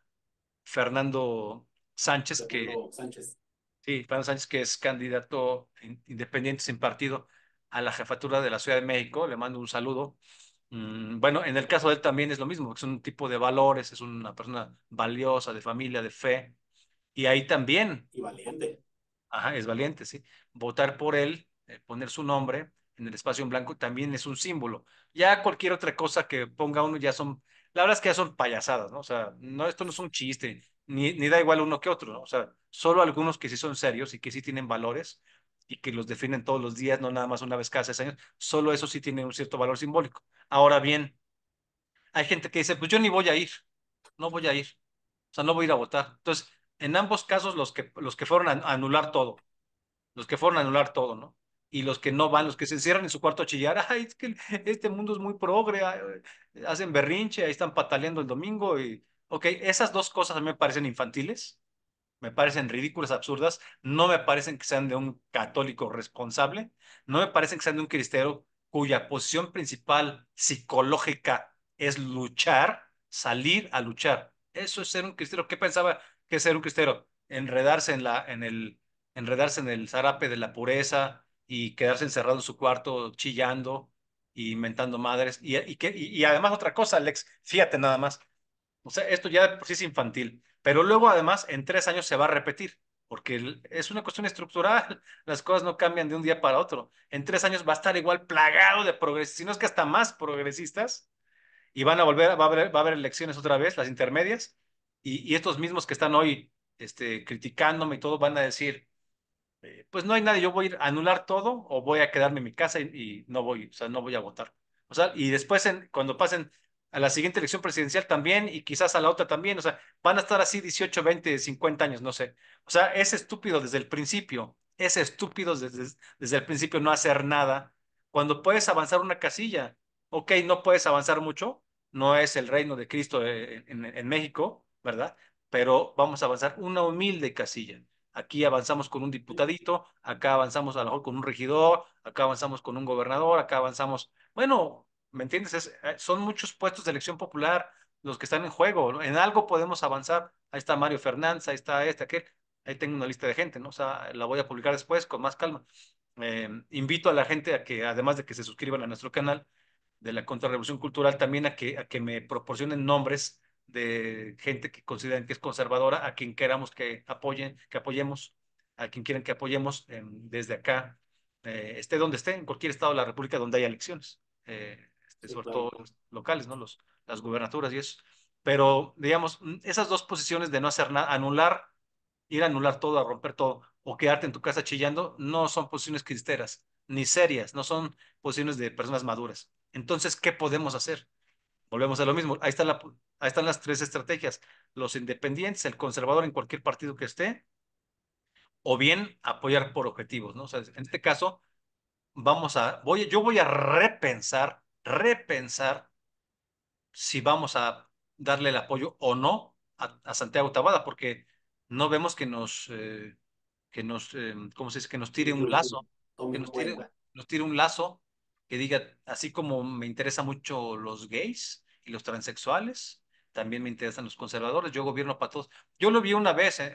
Fernando Sánchez, Fernando Sánchez. sí, Fernando Sánchez, que es candidato independiente sin partido a la jefatura de la Ciudad de México. Le mando un saludo. Bueno, en el caso de él también es lo mismo, es un tipo de valores, es una persona valiosa, de familia, de fe, y ahí también, Y valiente. ajá, es valiente, sí. Votar por él, poner su nombre en el espacio en blanco también es un símbolo. Ya cualquier otra cosa que ponga uno ya son, la verdad es que ya son payasadas, ¿no? O sea, no, esto no es un chiste, ni da igual uno que otro, ¿no? O sea, solo algunos que sí son serios y que sí tienen valores y que los definen todos los días, no nada más una vez cada 6 años, solo eso sí tiene un cierto valor simbólico. Ahora bien, hay gente que dice, pues yo ni voy a ir, no voy a ir, o sea, no voy a ir a votar. Entonces, en ambos casos, los que fueron a anular todo, los que fueron a anular todo, ¿no? Y los que no van, los que se encierran en su cuarto a chillar, ay, es que este mundo es muy progre, ay, hacen berrinche, ahí están pataleando el domingo y, ok, esas dos cosas a mí me parecen infantiles, me parecen ridículas, absurdas, no me parecen que sean de un católico responsable, no me parecen que sean de un cristiano cuya posición principal psicológica es luchar, salir a luchar. Eso es ser un cristiano. ¿Qué pensaba que es ser un cristiano? Enredarse en el zarape de la pureza y quedarse encerrado en su cuarto chillando y mentando madres. Y además otra cosa, Alex, fíjate nada más. O sea, esto ya de por sí es infantil, pero luego además en 3 años se va a repetir, porque es una cuestión estructural, las cosas no cambian de un día para otro. En 3 años va a estar igual plagado de progresistas, si no es que hasta más progresistas, y van a volver, va a haber elecciones otra vez, las intermedias, y estos mismos que están hoy criticándome y todo van a decir, pues no hay nadie, yo voy a ir a anular todo o voy a quedarme en mi casa y no voy, o sea, no voy a votar. O sea, y después cuando pasen a la siguiente elección presidencial también y quizás a la otra también, o sea, van a estar así 18 20 50 años, no sé. O sea, es estúpido desde el principio, es estúpido desde el principio no hacer nada. Cuando puedes avanzar una casilla, ok, no puedes avanzar mucho, no es el reino de Cristo en México, ¿verdad? Pero vamos a avanzar una humilde casilla. Aquí avanzamos con un diputadito, acá avanzamos a lo mejor con un regidor, acá avanzamos con un gobernador, acá avanzamos, bueno, ¿me entiendes? Son muchos puestos de elección popular los que están en juego, ¿no? En algo podemos avanzar. Ahí está Mario Fernández, ahí está aquel. Ahí tengo una lista de gente, ¿no? O sea, la voy a publicar después con más calma. Invito a la gente a que, además de que se suscriban a nuestro canal de la Contrarrevolución Cultural, también a que me proporcionen nombres de gente que consideren que es conservadora, a quien queramos que apoyemos, a quien quieran que apoyemos desde acá, esté donde esté, en cualquier estado de la República donde haya elecciones, Sí, sobre claro. todo los locales, ¿no? Las gubernaturas y eso. Pero, digamos, esas dos posiciones de no hacer nada, ir a anular todo, a romper todo, o quedarte en tu casa chillando, no son posiciones cristeras, ni serias, no son posiciones de personas maduras. Entonces, ¿qué podemos hacer? Volvemos a lo mismo. Ahí están las tres estrategias. Los independientes, el conservador en cualquier partido que esté, o bien apoyar por objetivos, ¿no? O sea, en este caso, yo voy a repensar si vamos a darle el apoyo o no a Santiago Tabada, porque no vemos ¿cómo se dice? Que nos tire Sí, un lazo. tome que en cuenta. nos tire un lazo que diga, así como me interesan mucho los gays y los transexuales, también me interesan los conservadores, yo gobierno para todos. Yo lo vi una vez,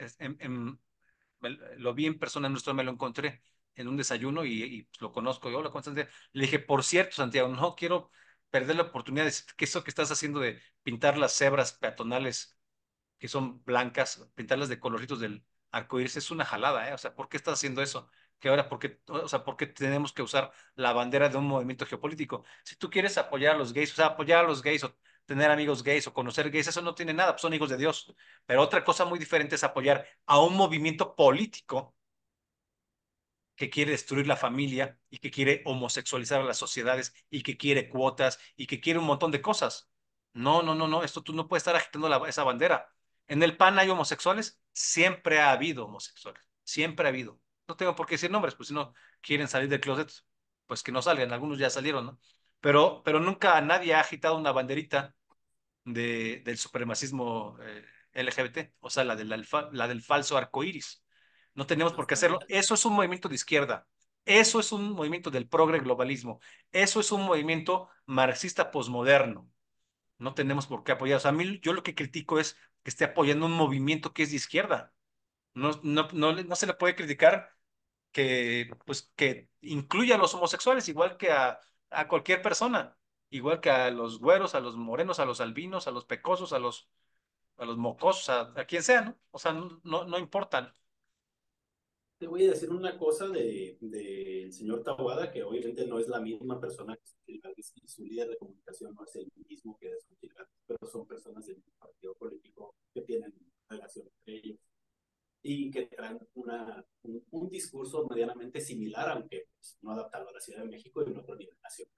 lo vi en persona en nuestro, me lo encontré en un desayuno y pues, lo conozco, yo lo conozco. Le dije, por cierto, Santiago, no quiero perder la oportunidad de decir que eso que estás haciendo de pintar las cebras peatonales que son blancas, pintarlas de coloritos del arco iris es una jalada, ¿eh? O sea, ¿por qué estás haciendo eso? Que ahora, o sea, ¿por qué tenemos que usar la bandera de un movimiento geopolítico? Si tú quieres apoyar a los gays, o sea, apoyar a los gays o tener amigos gays o conocer gays, eso no tiene nada, pues son hijos de Dios. Pero otra cosa muy diferente es apoyar a un movimiento político que quiere destruir la familia y que quiere homosexualizar a las sociedades y que quiere cuotas y que quiere un montón de cosas. No, no, no, no, esto tú no puedes estar agitando esa bandera. En el PAN hay homosexuales, siempre ha habido homosexuales, siempre ha habido. No tengo por qué decir nombres, pues si no quieren salir del closet, pues que no salgan, algunos ya salieron, ¿no? Pero nunca nadie ha agitado una banderita del supremacismo LGBT, o sea, la del falso arco iris. No tenemos por qué Hasta, hacerlo. Eso es un movimiento de izquierda. Eso es un movimiento del progre globalismo. Eso es un movimiento marxista posmoderno. No tenemos por qué apoyar. O sea, a mí yo lo que critico es que esté apoyando un movimiento que es de izquierda. No se le puede criticar pues, que incluya a los homosexuales igual que a cualquier persona, igual que a los güeros, a los morenos, a los albinos, a los pecosos, a los mocosos, a quien sea, ¿no? O sea, no importan. te voy a decir una cosa del señor Taboada, que obviamente no es la misma persona que Xochitl Gálvez, y su líder de comunicación no es el mismo que de Xochitl Gálvez, pero son personas del partido político que tienen relación entre ellos y que traen un discurso medianamente similar, aunque pues, no adaptado a la Ciudad de México y en otro nivel nacional.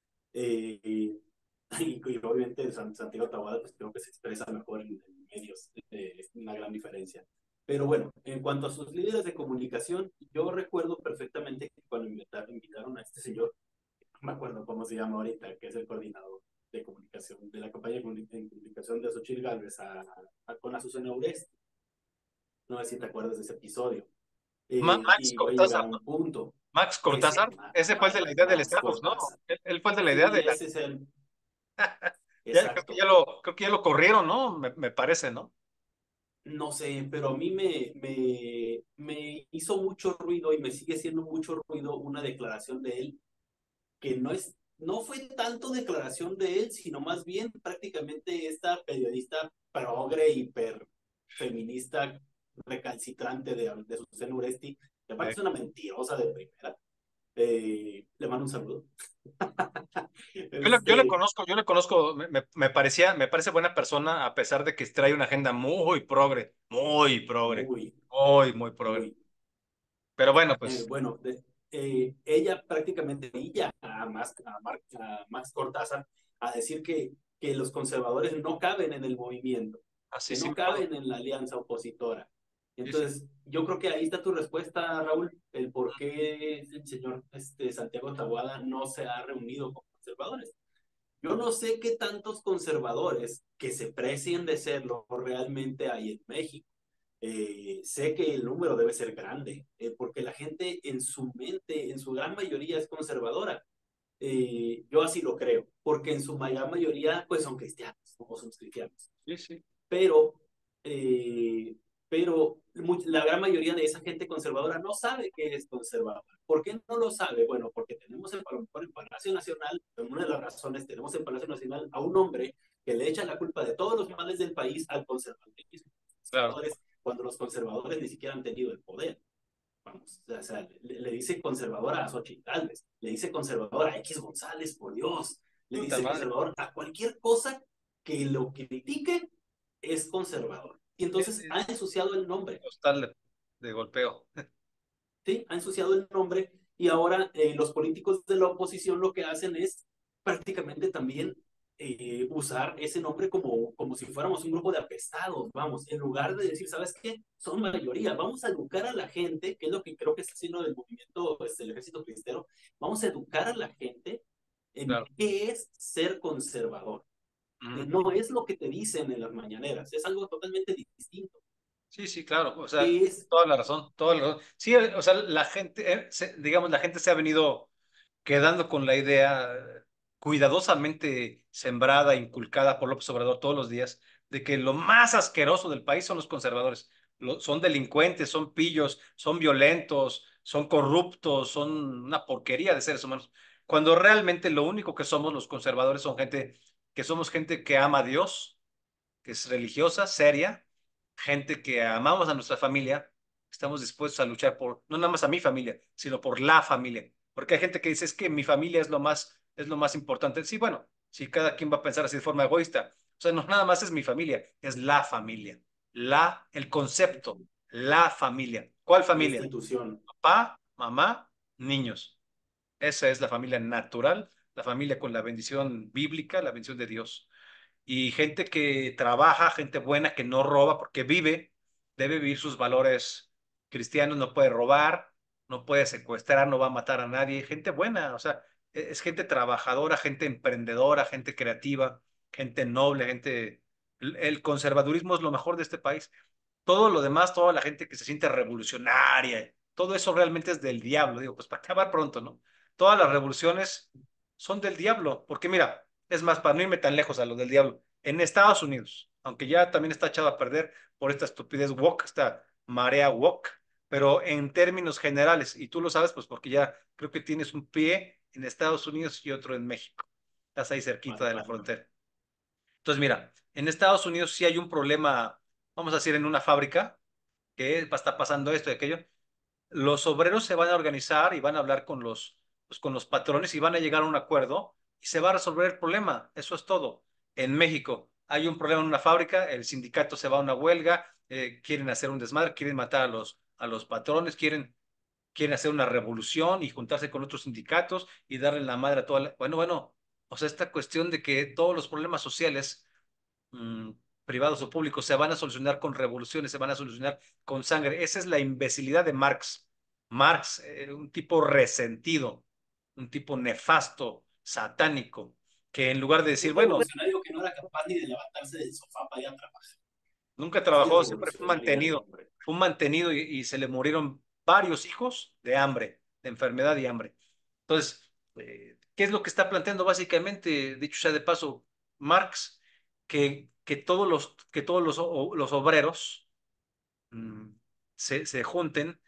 Y obviamente Santiago Taboada pues creo que se expresa mejor en medios, es una gran diferencia. Pero bueno, en cuanto a sus líderes de comunicación, yo recuerdo perfectamente que cuando invitaron a este señor, no me acuerdo cómo se llama ahorita, que es el coordinador de comunicación de la campaña de comunicación de Xochitl Gálvez con Azucena Uresti. No sé si te acuerdas de ese episodio. Max Y voy a llegar Cortázar, a un punto. Max Ese, Cortázar, ese fue el de la idea del Max Starbucks, ¿no? Cortázar. Él fue el de la idea de Sí, la... ese es el. Creo que Exacto. creo que ya lo corrieron, ¿no? Me parece, ¿no? No sé, pero a mí me hizo mucho ruido y me sigue siendo mucho ruido una declaración de él que no fue tanto declaración de él, sino más bien prácticamente esta periodista progre, hiper feminista, recalcitrante de Susana Uresti, que aparte Eh, es una mentirosa de primera. Le mando un saludo. Este, yo le conozco, me parece buena persona, a pesar de que trae una agenda muy, muy progre. muy. Pero bueno, pues, Bueno, ella prácticamente ella a Max Cortázar a decir que los conservadores no caben en el movimiento, así que sí no me acuerdo. caben en la alianza opositora. Sí, sí. Entonces, yo creo que ahí está tu respuesta, Raúl, el por qué el señor Santiago Taboada no se ha reunido con conservadores. Yo no sé qué tantos conservadores que se precien de serlo realmente hay en México. Sé que el número debe ser grande, porque la gente en su mente, en su gran mayoría es conservadora. Yo así lo creo, porque en su gran mayoría pues son cristianos, ¿no? O somos cristianos. Sí, sí. Pero, eh, pero la gran mayoría de esa gente conservadora no sabe que es conservadora. ¿Por qué no lo sabe? Bueno, porque tenemos a lo mejor en Palacio Nacional, una de las razones, tenemos en Palacio Nacional a un hombre que le echa la culpa de todos los males del país al conservadurismo. Claro. Cuando los conservadores ni siquiera han tenido el poder. Vamos, o sea, le dice conservadora a Xochitl Gálvez, le dice conservadora a X González, por Dios, le Puta dice madre. conservador a cualquier cosa que lo critique es conservador. Y entonces ha ensuciado el nombre, Hostal de golpeo. ¿sí? Ha ensuciado el nombre y ahora los políticos de la oposición lo que hacen es prácticamente también usar ese nombre como si fuéramos un grupo de apestados, vamos, en lugar de decir, ¿sabes qué? Son mayoría, vamos a educar a la gente, que es lo que creo que está haciendo del movimiento, pues, el ejército cristero, vamos a educar a la gente en Claro. qué es ser conservador. Ujú. No es lo que te dicen en las mañaneras, es algo totalmente distinto. Sí, sí, claro. O sea, Sí, es, toda la razón, toda la razón. Sí, o sea, la gente, digamos, la gente se ha venido quedando con la idea cuidadosamente sembrada, inculcada por López Obrador todos los días, de que lo más asqueroso del país son los conservadores. Son delincuentes, son pillos, son violentos, son corruptos, son una porquería de seres humanos. Cuando realmente lo único que somos los conservadores son gente, que somos gente que ama a Dios, que es religiosa, seria, gente que amamos a nuestra familia, estamos dispuestos a luchar por, no nada más a mi familia, sino por la familia. Porque hay gente que dice, es que mi familia es lo más importante. Sí, bueno, si cada quien va a pensar así de forma egoísta. O sea, no nada más es mi familia, es la familia. El concepto, la familia. ¿Cuál la familia? institución. Papá, mamá, niños. Esa es la familia natural, la familia con la bendición bíblica, la bendición de Dios y gente que trabaja, gente buena que no roba porque vive, debe vivir sus valores cristianos, no puede robar, no puede secuestrar, no va a matar a nadie, gente buena, o sea, es gente trabajadora, gente emprendedora, gente creativa, gente noble, gente... El conservadurismo es lo mejor de este país. Todo lo demás, toda la gente que se siente revolucionaria, todo eso realmente es del diablo, digo, pues para acabar pronto, ¿no? Todas las revoluciones son del diablo, porque mira, es más, para no irme tan lejos a lo del diablo, en Estados Unidos, aunque ya también está echado a perder por esta estupidez woke, esta marea woke, pero en términos generales, y tú lo sabes, pues porque ya creo que tienes un pie en Estados Unidos y otro en México, estás ahí cerquita de la frontera. Entonces, mira, en Estados Unidos sí hay un problema, vamos a decir, en una fábrica, que está pasando esto y aquello, los obreros se van a organizar y van a hablar pues, con los patrones y van a llegar a un acuerdo y se va a resolver el problema. Eso es todo. En México hay un problema en una fábrica, el sindicato se va a una huelga, quieren hacer un desmadre, quieren matar a los patrones, quieren hacer una revolución y juntarse con otros sindicatos y darle la madre a toda la... Bueno, bueno, o sea, esta cuestión de que todos los problemas sociales mmm, privados o públicos se van a solucionar con revoluciones, se van a solucionar con sangre. Esa es la imbecilidad de Marx. Marx, un tipo resentido, un tipo nefasto, satánico, que en lugar de Un decir, bueno, revolucionario que no era capaz ni de levantarse del sofá para ir a trabajar. nunca Así de trabajó, siempre revolucionario era el hombre. fue un mantenido y se le murieron varios hijos de hambre, de enfermedad y hambre. Entonces, ¿qué es lo que está planteando básicamente, dicho sea de paso, Marx? Que todos los obreros mm, se junten,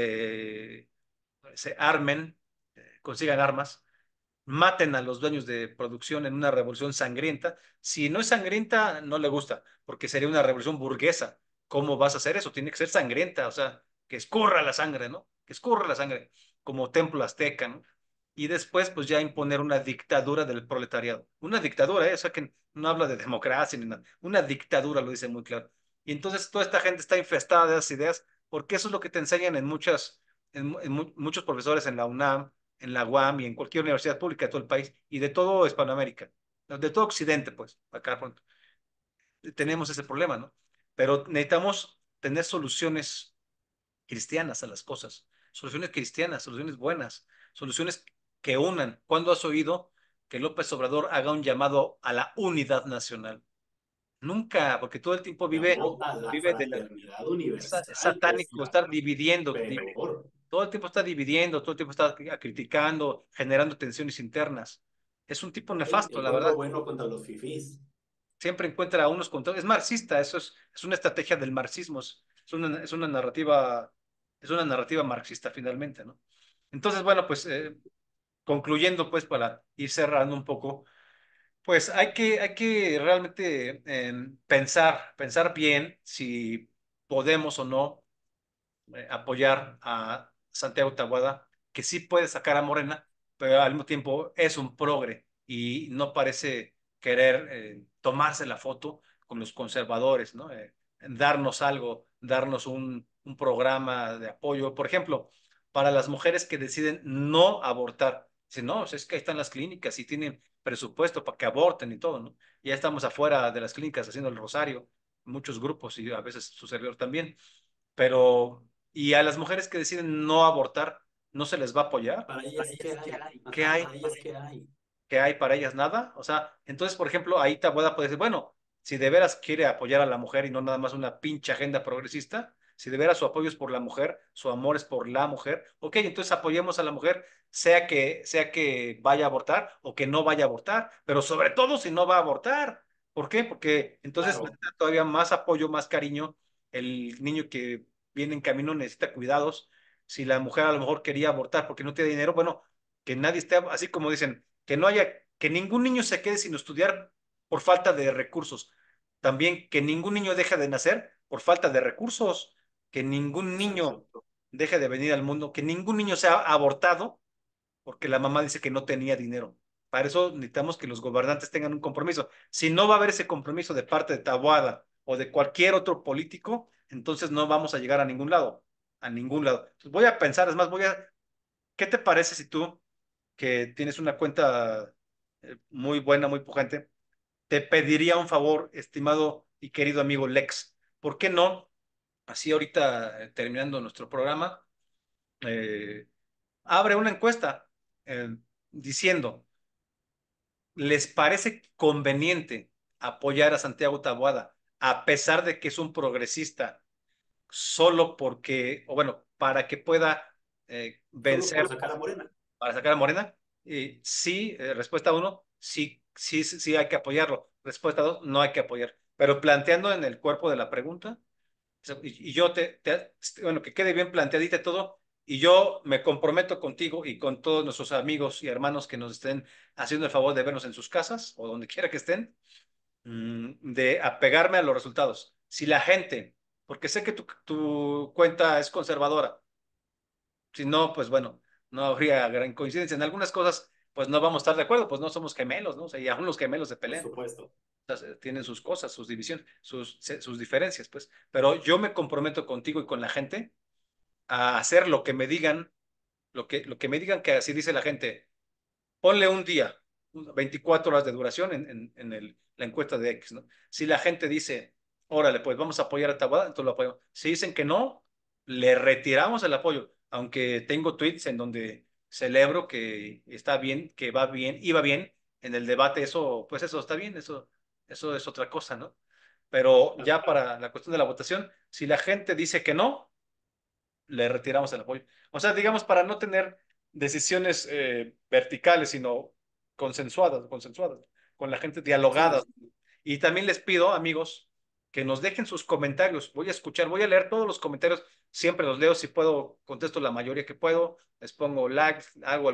se armen, consigan armas, maten a los dueños de producción en una revolución sangrienta. Si no es sangrienta, no le gusta, porque sería una revolución burguesa. ¿Cómo vas a hacer eso? Tiene que ser sangrienta, o sea, que escurra la sangre, ¿no? Que escurra la sangre, como templo azteca, ¿no? Y después, pues ya imponer una dictadura del proletariado. Una dictadura, ¿eh? O sea, que no habla de democracia ni nada. Una dictadura, lo dice muy claro. Y entonces toda esta gente está infestada de esas ideas, porque eso es lo que te enseñan muchos profesores en la UNAM, en la UAM y en cualquier universidad pública de todo el país y de todo Hispanoamérica, de todo Occidente, pues, acá pronto. Sí. Tenemos ese problema, ¿no? Pero necesitamos tener soluciones cristianas a las cosas, soluciones cristianas, soluciones buenas, soluciones que unan. ¿Cuándo has oído que López Obrador haga un llamado a la unidad nacional? Nunca, porque todo el tiempo Llamó a la vive de la... fraternidad Es universal, que es satánico la estar dividiendo, peor. todo el tiempo está dividiendo, todo el tiempo está criticando, generando tensiones internas. Es un tipo nefasto, El la pueblo verdad. bueno contra los fifís. Siempre encuentra a unos contra... Es marxista, es una estrategia del marxismo, es una narrativa marxista finalmente, ¿no? Entonces, bueno, pues concluyendo, pues para ir cerrando un poco, pues hay que realmente pensar bien si podemos o no apoyar a Santiago Tabuada, que sí puede sacar a Morena, pero al mismo tiempo es un progre y no parece querer tomarse la foto con los conservadores, ¿no? Darnos algo, darnos un programa de apoyo. Por ejemplo, para las mujeres que deciden no abortar, dicen, no, pues es que ahí están las clínicas y tienen presupuesto para que aborten y todo, ¿no? Ya estamos afuera de las clínicas haciendo el rosario, muchos grupos y a veces su servidor también, pero y a las mujeres que deciden no abortar, ¿no se les va a apoyar? Para ellas, ¿qué hay? ¿Qué Ajá, hay? para ellas, ¿qué hay? ¿Qué hay para ellas? Nada. O sea, entonces, por ejemplo, ahí Tabuada puede decir, bueno, si de veras quiere apoyar a la mujer y no nada más una pinche agenda progresista, si de veras su apoyo es por la mujer, su amor es por la mujer, ok, entonces apoyemos a la mujer, sea que vaya a abortar o que no vaya a abortar, pero sobre todo si no va a abortar. ¿Por qué? Porque entonces Claro, necesita todavía más apoyo, más cariño. El niño que viene en camino necesita cuidados. Si la mujer a lo mejor quería abortar porque no tiene dinero, bueno, que nadie esté, así como dicen, que no haya, que ningún niño se quede sin estudiar por falta de recursos. También que ningún niño deje de nacer por falta de recursos, que ningún niño exacto. deje de venir al mundo, que ningún niño sea abortado porque la mamá dice que no tenía dinero. Para eso necesitamos que los gobernantes tengan un compromiso. Si no va a haber ese compromiso de parte de Taboada o de cualquier otro político, entonces no vamos a llegar a ningún lado, a ningún lado. Entonces voy a pensar, es más, ¿qué te parece si tú, que tienes una cuenta muy buena, muy pujante, te pediría un favor, estimado y querido amigo Lex? ¿Por qué no? Así ahorita, terminando nuestro programa, eh, abre una encuesta eh, diciendo, ¿les parece conveniente apoyar a Santiago Taboada a pesar de que es un progresista solo porque, o bueno, para que pueda Solo por vencer, sacar a Morena. para sacar a Morena? Sí, respuesta uno, sí, sí, sí hay que apoyarlo. Respuesta dos, no hay que apoyar. Pero planteando en el cuerpo de la pregunta, y yo bueno, que quede bien planteadita todo, y yo me comprometo contigo y con todos nuestros amigos y hermanos que nos estén haciendo el favor de vernos en sus casas o donde quiera que estén, de apegarme a los resultados. Si la gente, porque sé que tu cuenta es conservadora, si no, pues bueno, no habría gran coincidencia. En algunas cosas, pues no vamos a estar de acuerdo, pues no somos gemelos, ¿no? O sea, y aún los gemelos se Por pelean, supuesto. tienen sus cosas, sus divisiones, sus diferencias, pues. Pero yo me comprometo contigo y con la gente a hacer lo que me digan, lo que me digan que así dice la gente. Ponle un día, 24 horas de duración en la encuesta de X, ¿no? Si la gente dice, órale, pues vamos a apoyar a Taboada, entonces lo apoyamos. Si dicen que no, le retiramos el apoyo, aunque tengo tweets en donde celebro que está bien, que va bien, iba bien en el debate, eso, pues eso está bien, eso es otra cosa, ¿no? Pero Claro. ya para la cuestión de la votación, si la gente dice que no, le retiramos el apoyo. O sea, digamos, para no tener decisiones verticales, sino consensuadas, con la gente, Sí, dialogadas. Y también les pido, amigos, que nos dejen sus comentarios. Voy a escuchar, voy a leer todos los comentarios, siempre los leo, si puedo, contesto la mayoría que puedo, les pongo like, hago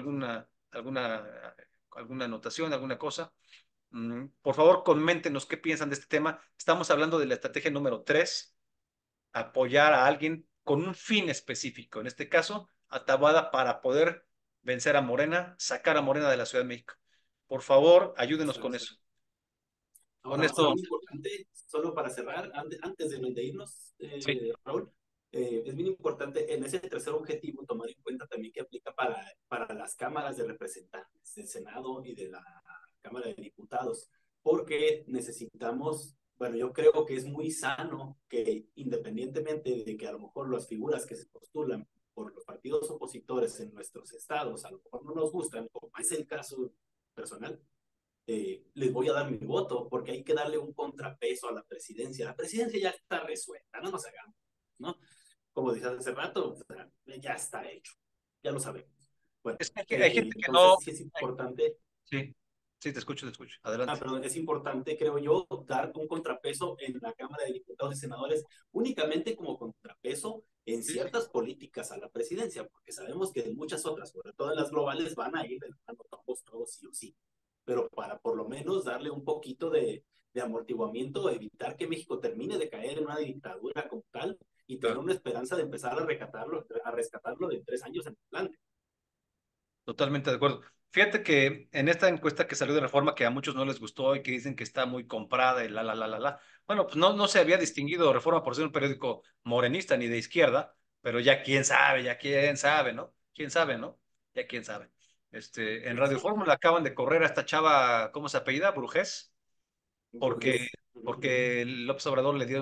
alguna anotación, alguna cosa. Por favor, coméntenos qué piensan de este tema. Estamos hablando de la estrategia número 3, apoyar a alguien con un fin específico, en este caso, a Taboada para poder vencer a Morena, sacar a Morena de la Ciudad de México. Por favor, ayúdenos con exacto. eso. Con Ahora, es esto, bien importante, solo para cerrar, antes de irnos, sí, Raúl, es bien importante en ese tercer objetivo tomar en cuenta también que aplica para las cámaras de representantes del Senado y de la Cámara de Diputados, porque necesitamos, bueno, yo creo que es muy sano que independientemente de que a lo mejor las figuras que se postulan por los partidos opositores en nuestros estados a lo mejor no nos gustan, como es el caso personal, les voy a dar mi voto, porque hay que darle un contrapeso a la presidencia. La presidencia ya está resuelta, no nos hagamos, ¿no? Como dije hace rato, o sea, ya está hecho, ya lo sabemos. Bueno, es que hay gente que entonces no, sí es importante, sí, sí, te escucho, adelante. perdón, es importante, creo yo, dar un contrapeso en la Cámara de Diputados y Senadores únicamente como contrapeso en Sí, sí, ciertas políticas a la presidencia, porque sabemos que en muchas otras, sobre todo en las globales, van a ir de la mano todos sí o sí, pero para por lo menos darle un poquito de amortiguamiento, evitar que México termine de caer en una dictadura como tal y tener claro. una esperanza de empezar a rescatarlo de 3 años en adelante. Totalmente de acuerdo. Fíjate que en esta encuesta que salió de Reforma, que a muchos no les gustó y que dicen que está muy comprada y la, bueno, pues no se había distinguido Reforma por ser un periódico morenista ni de izquierda, pero ya quién sabe, ¿no? ¿Quién sabe, no? Ya quién sabe. En Sí, Radio sí, Fórmula acaban de correr a esta chava, ¿cómo se apellida? Brujés, porque, Burgess. porque López Obrador le dio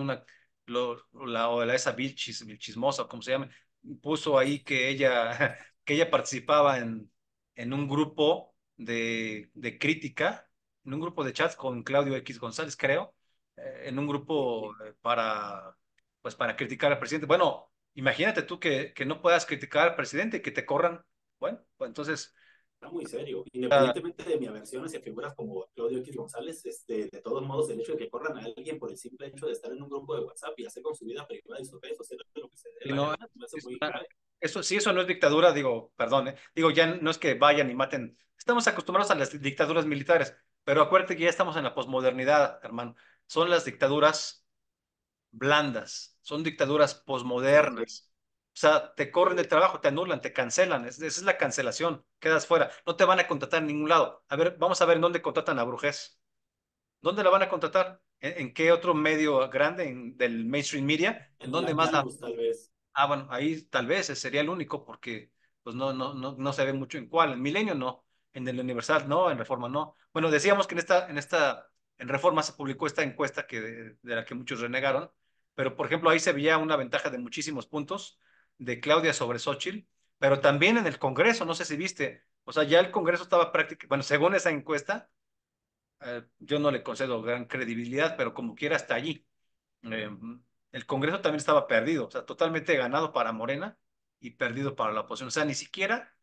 esa chismosa, como se llama, puso ahí que ella, que ella participaba en un grupo de crítica, en un grupo de chat con Claudio X González, creo, en un grupo Sí, pues para criticar al presidente. Bueno, imagínate tú que no puedas criticar al presidente y que te corran. Bueno, pues entonces, está muy serio. ah, Independientemente de mi aversión hacia figuras como Claudio X González, de todos modos, el hecho de que corran a alguien por el simple hecho de estar en un grupo de WhatsApp y hacer con su vida privada y sus redes sociales lo que se dé si la no, gana, me hace es muy una- grave. eso, si eso no es dictadura, digo, perdón, digo, ya no es que vayan y maten. Estamos acostumbrados a las dictaduras militares, pero acuérdate que ya estamos en la posmodernidad, hermano. Son las dictaduras blandas, son dictaduras Sí, posmodernas. O sea, te corren del trabajo, te anulan, te cancelan. Esa es la cancelación. Quedas fuera. No te van a contratar en ningún lado. A ver, vamos a ver en dónde contratan a Brujés. ¿Dónde la van a contratar? ¿En qué otro medio grande del mainstream media? ¿En en dónde más la? Latinos tal vez. Ah, bueno, ahí tal vez ese sería el único porque pues no se ve mucho en cuál. En Milenio no, en el Universal no, en Reforma no. Bueno, decíamos que en Reforma se publicó esta encuesta de la que muchos renegaron, pero por ejemplo ahí se veía una ventaja de muchísimos puntos de Claudia sobre Xóchitl, pero también en el Congreso, no sé si viste, o sea, ya el Congreso estaba prácticamente, bueno, según esa encuesta, yo no le concedo gran credibilidad, pero como quiera hasta allí eh, el Congreso también estaba perdido, o sea, totalmente ganado para Morena y perdido para la oposición. O sea, ni siquiera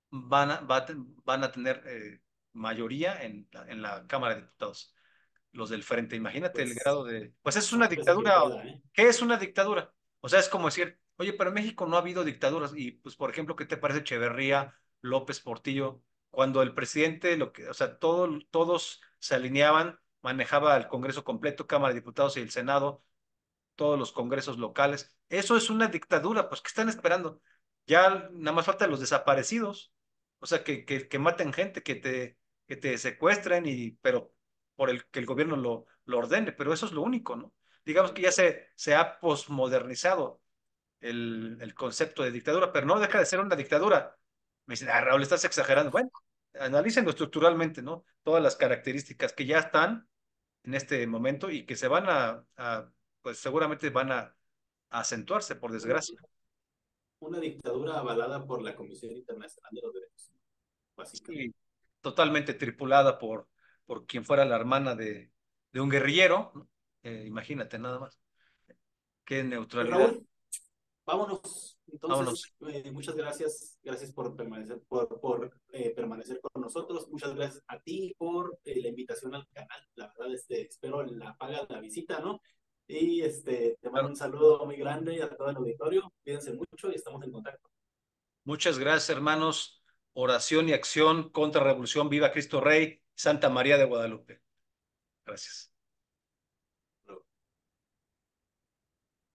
van a tener mayoría en la Cámara de Diputados, los del frente. Imagínate el Pues grado de... Pues es una sálvese quien dictadura. pueda, ¿eh? ¿Qué es una dictadura? O sea, es como decir, oye, pero en México no ha habido dictaduras. Y pues, por ejemplo, ¿qué te parece Echeverría, López Portillo? Cuando el presidente, o sea, todos se alineaban, manejaba el Congreso completo, Cámara de Diputados y el Senado, todos los congresos locales. Eso es una dictadura, pues ¿qué están esperando? Ya nada más faltan los desaparecidos, o sea, que maten gente, que te secuestren, pero por el que el gobierno lo ordene, pero eso es lo único, ¿no? Digamos que ya se ha posmodernizado el concepto de dictadura, pero no deja de ser una dictadura. Me dicen, ah, Raúl, estás exagerando. Bueno, analícenlo estructuralmente, ¿no? Todas las características que ya están en este momento y que se van pues seguramente van a acentuarse, por Una, desgracia. una dictadura avalada por la Comisión Internacional de los Derechos Humanos, Sí, básicamente. totalmente tripulada por quien fuera la hermana de un guerrillero, ¿no? Imagínate nada más. Qué Pues neutralidad. Raúl, vámonos. Entonces, Vámonos. muchas gracias. Gracias por permanecer, permanecer con nosotros. Muchas gracias a ti por la invitación al canal. La verdad, espero la paga de la visita, ¿no? Y te mando Claro. un saludo muy grande a todo el auditorio. Cuídense mucho y estamos en contacto. Muchas gracias, hermanos. Oración y acción contra revolución. Viva Cristo Rey, Santa María de Guadalupe. Gracias.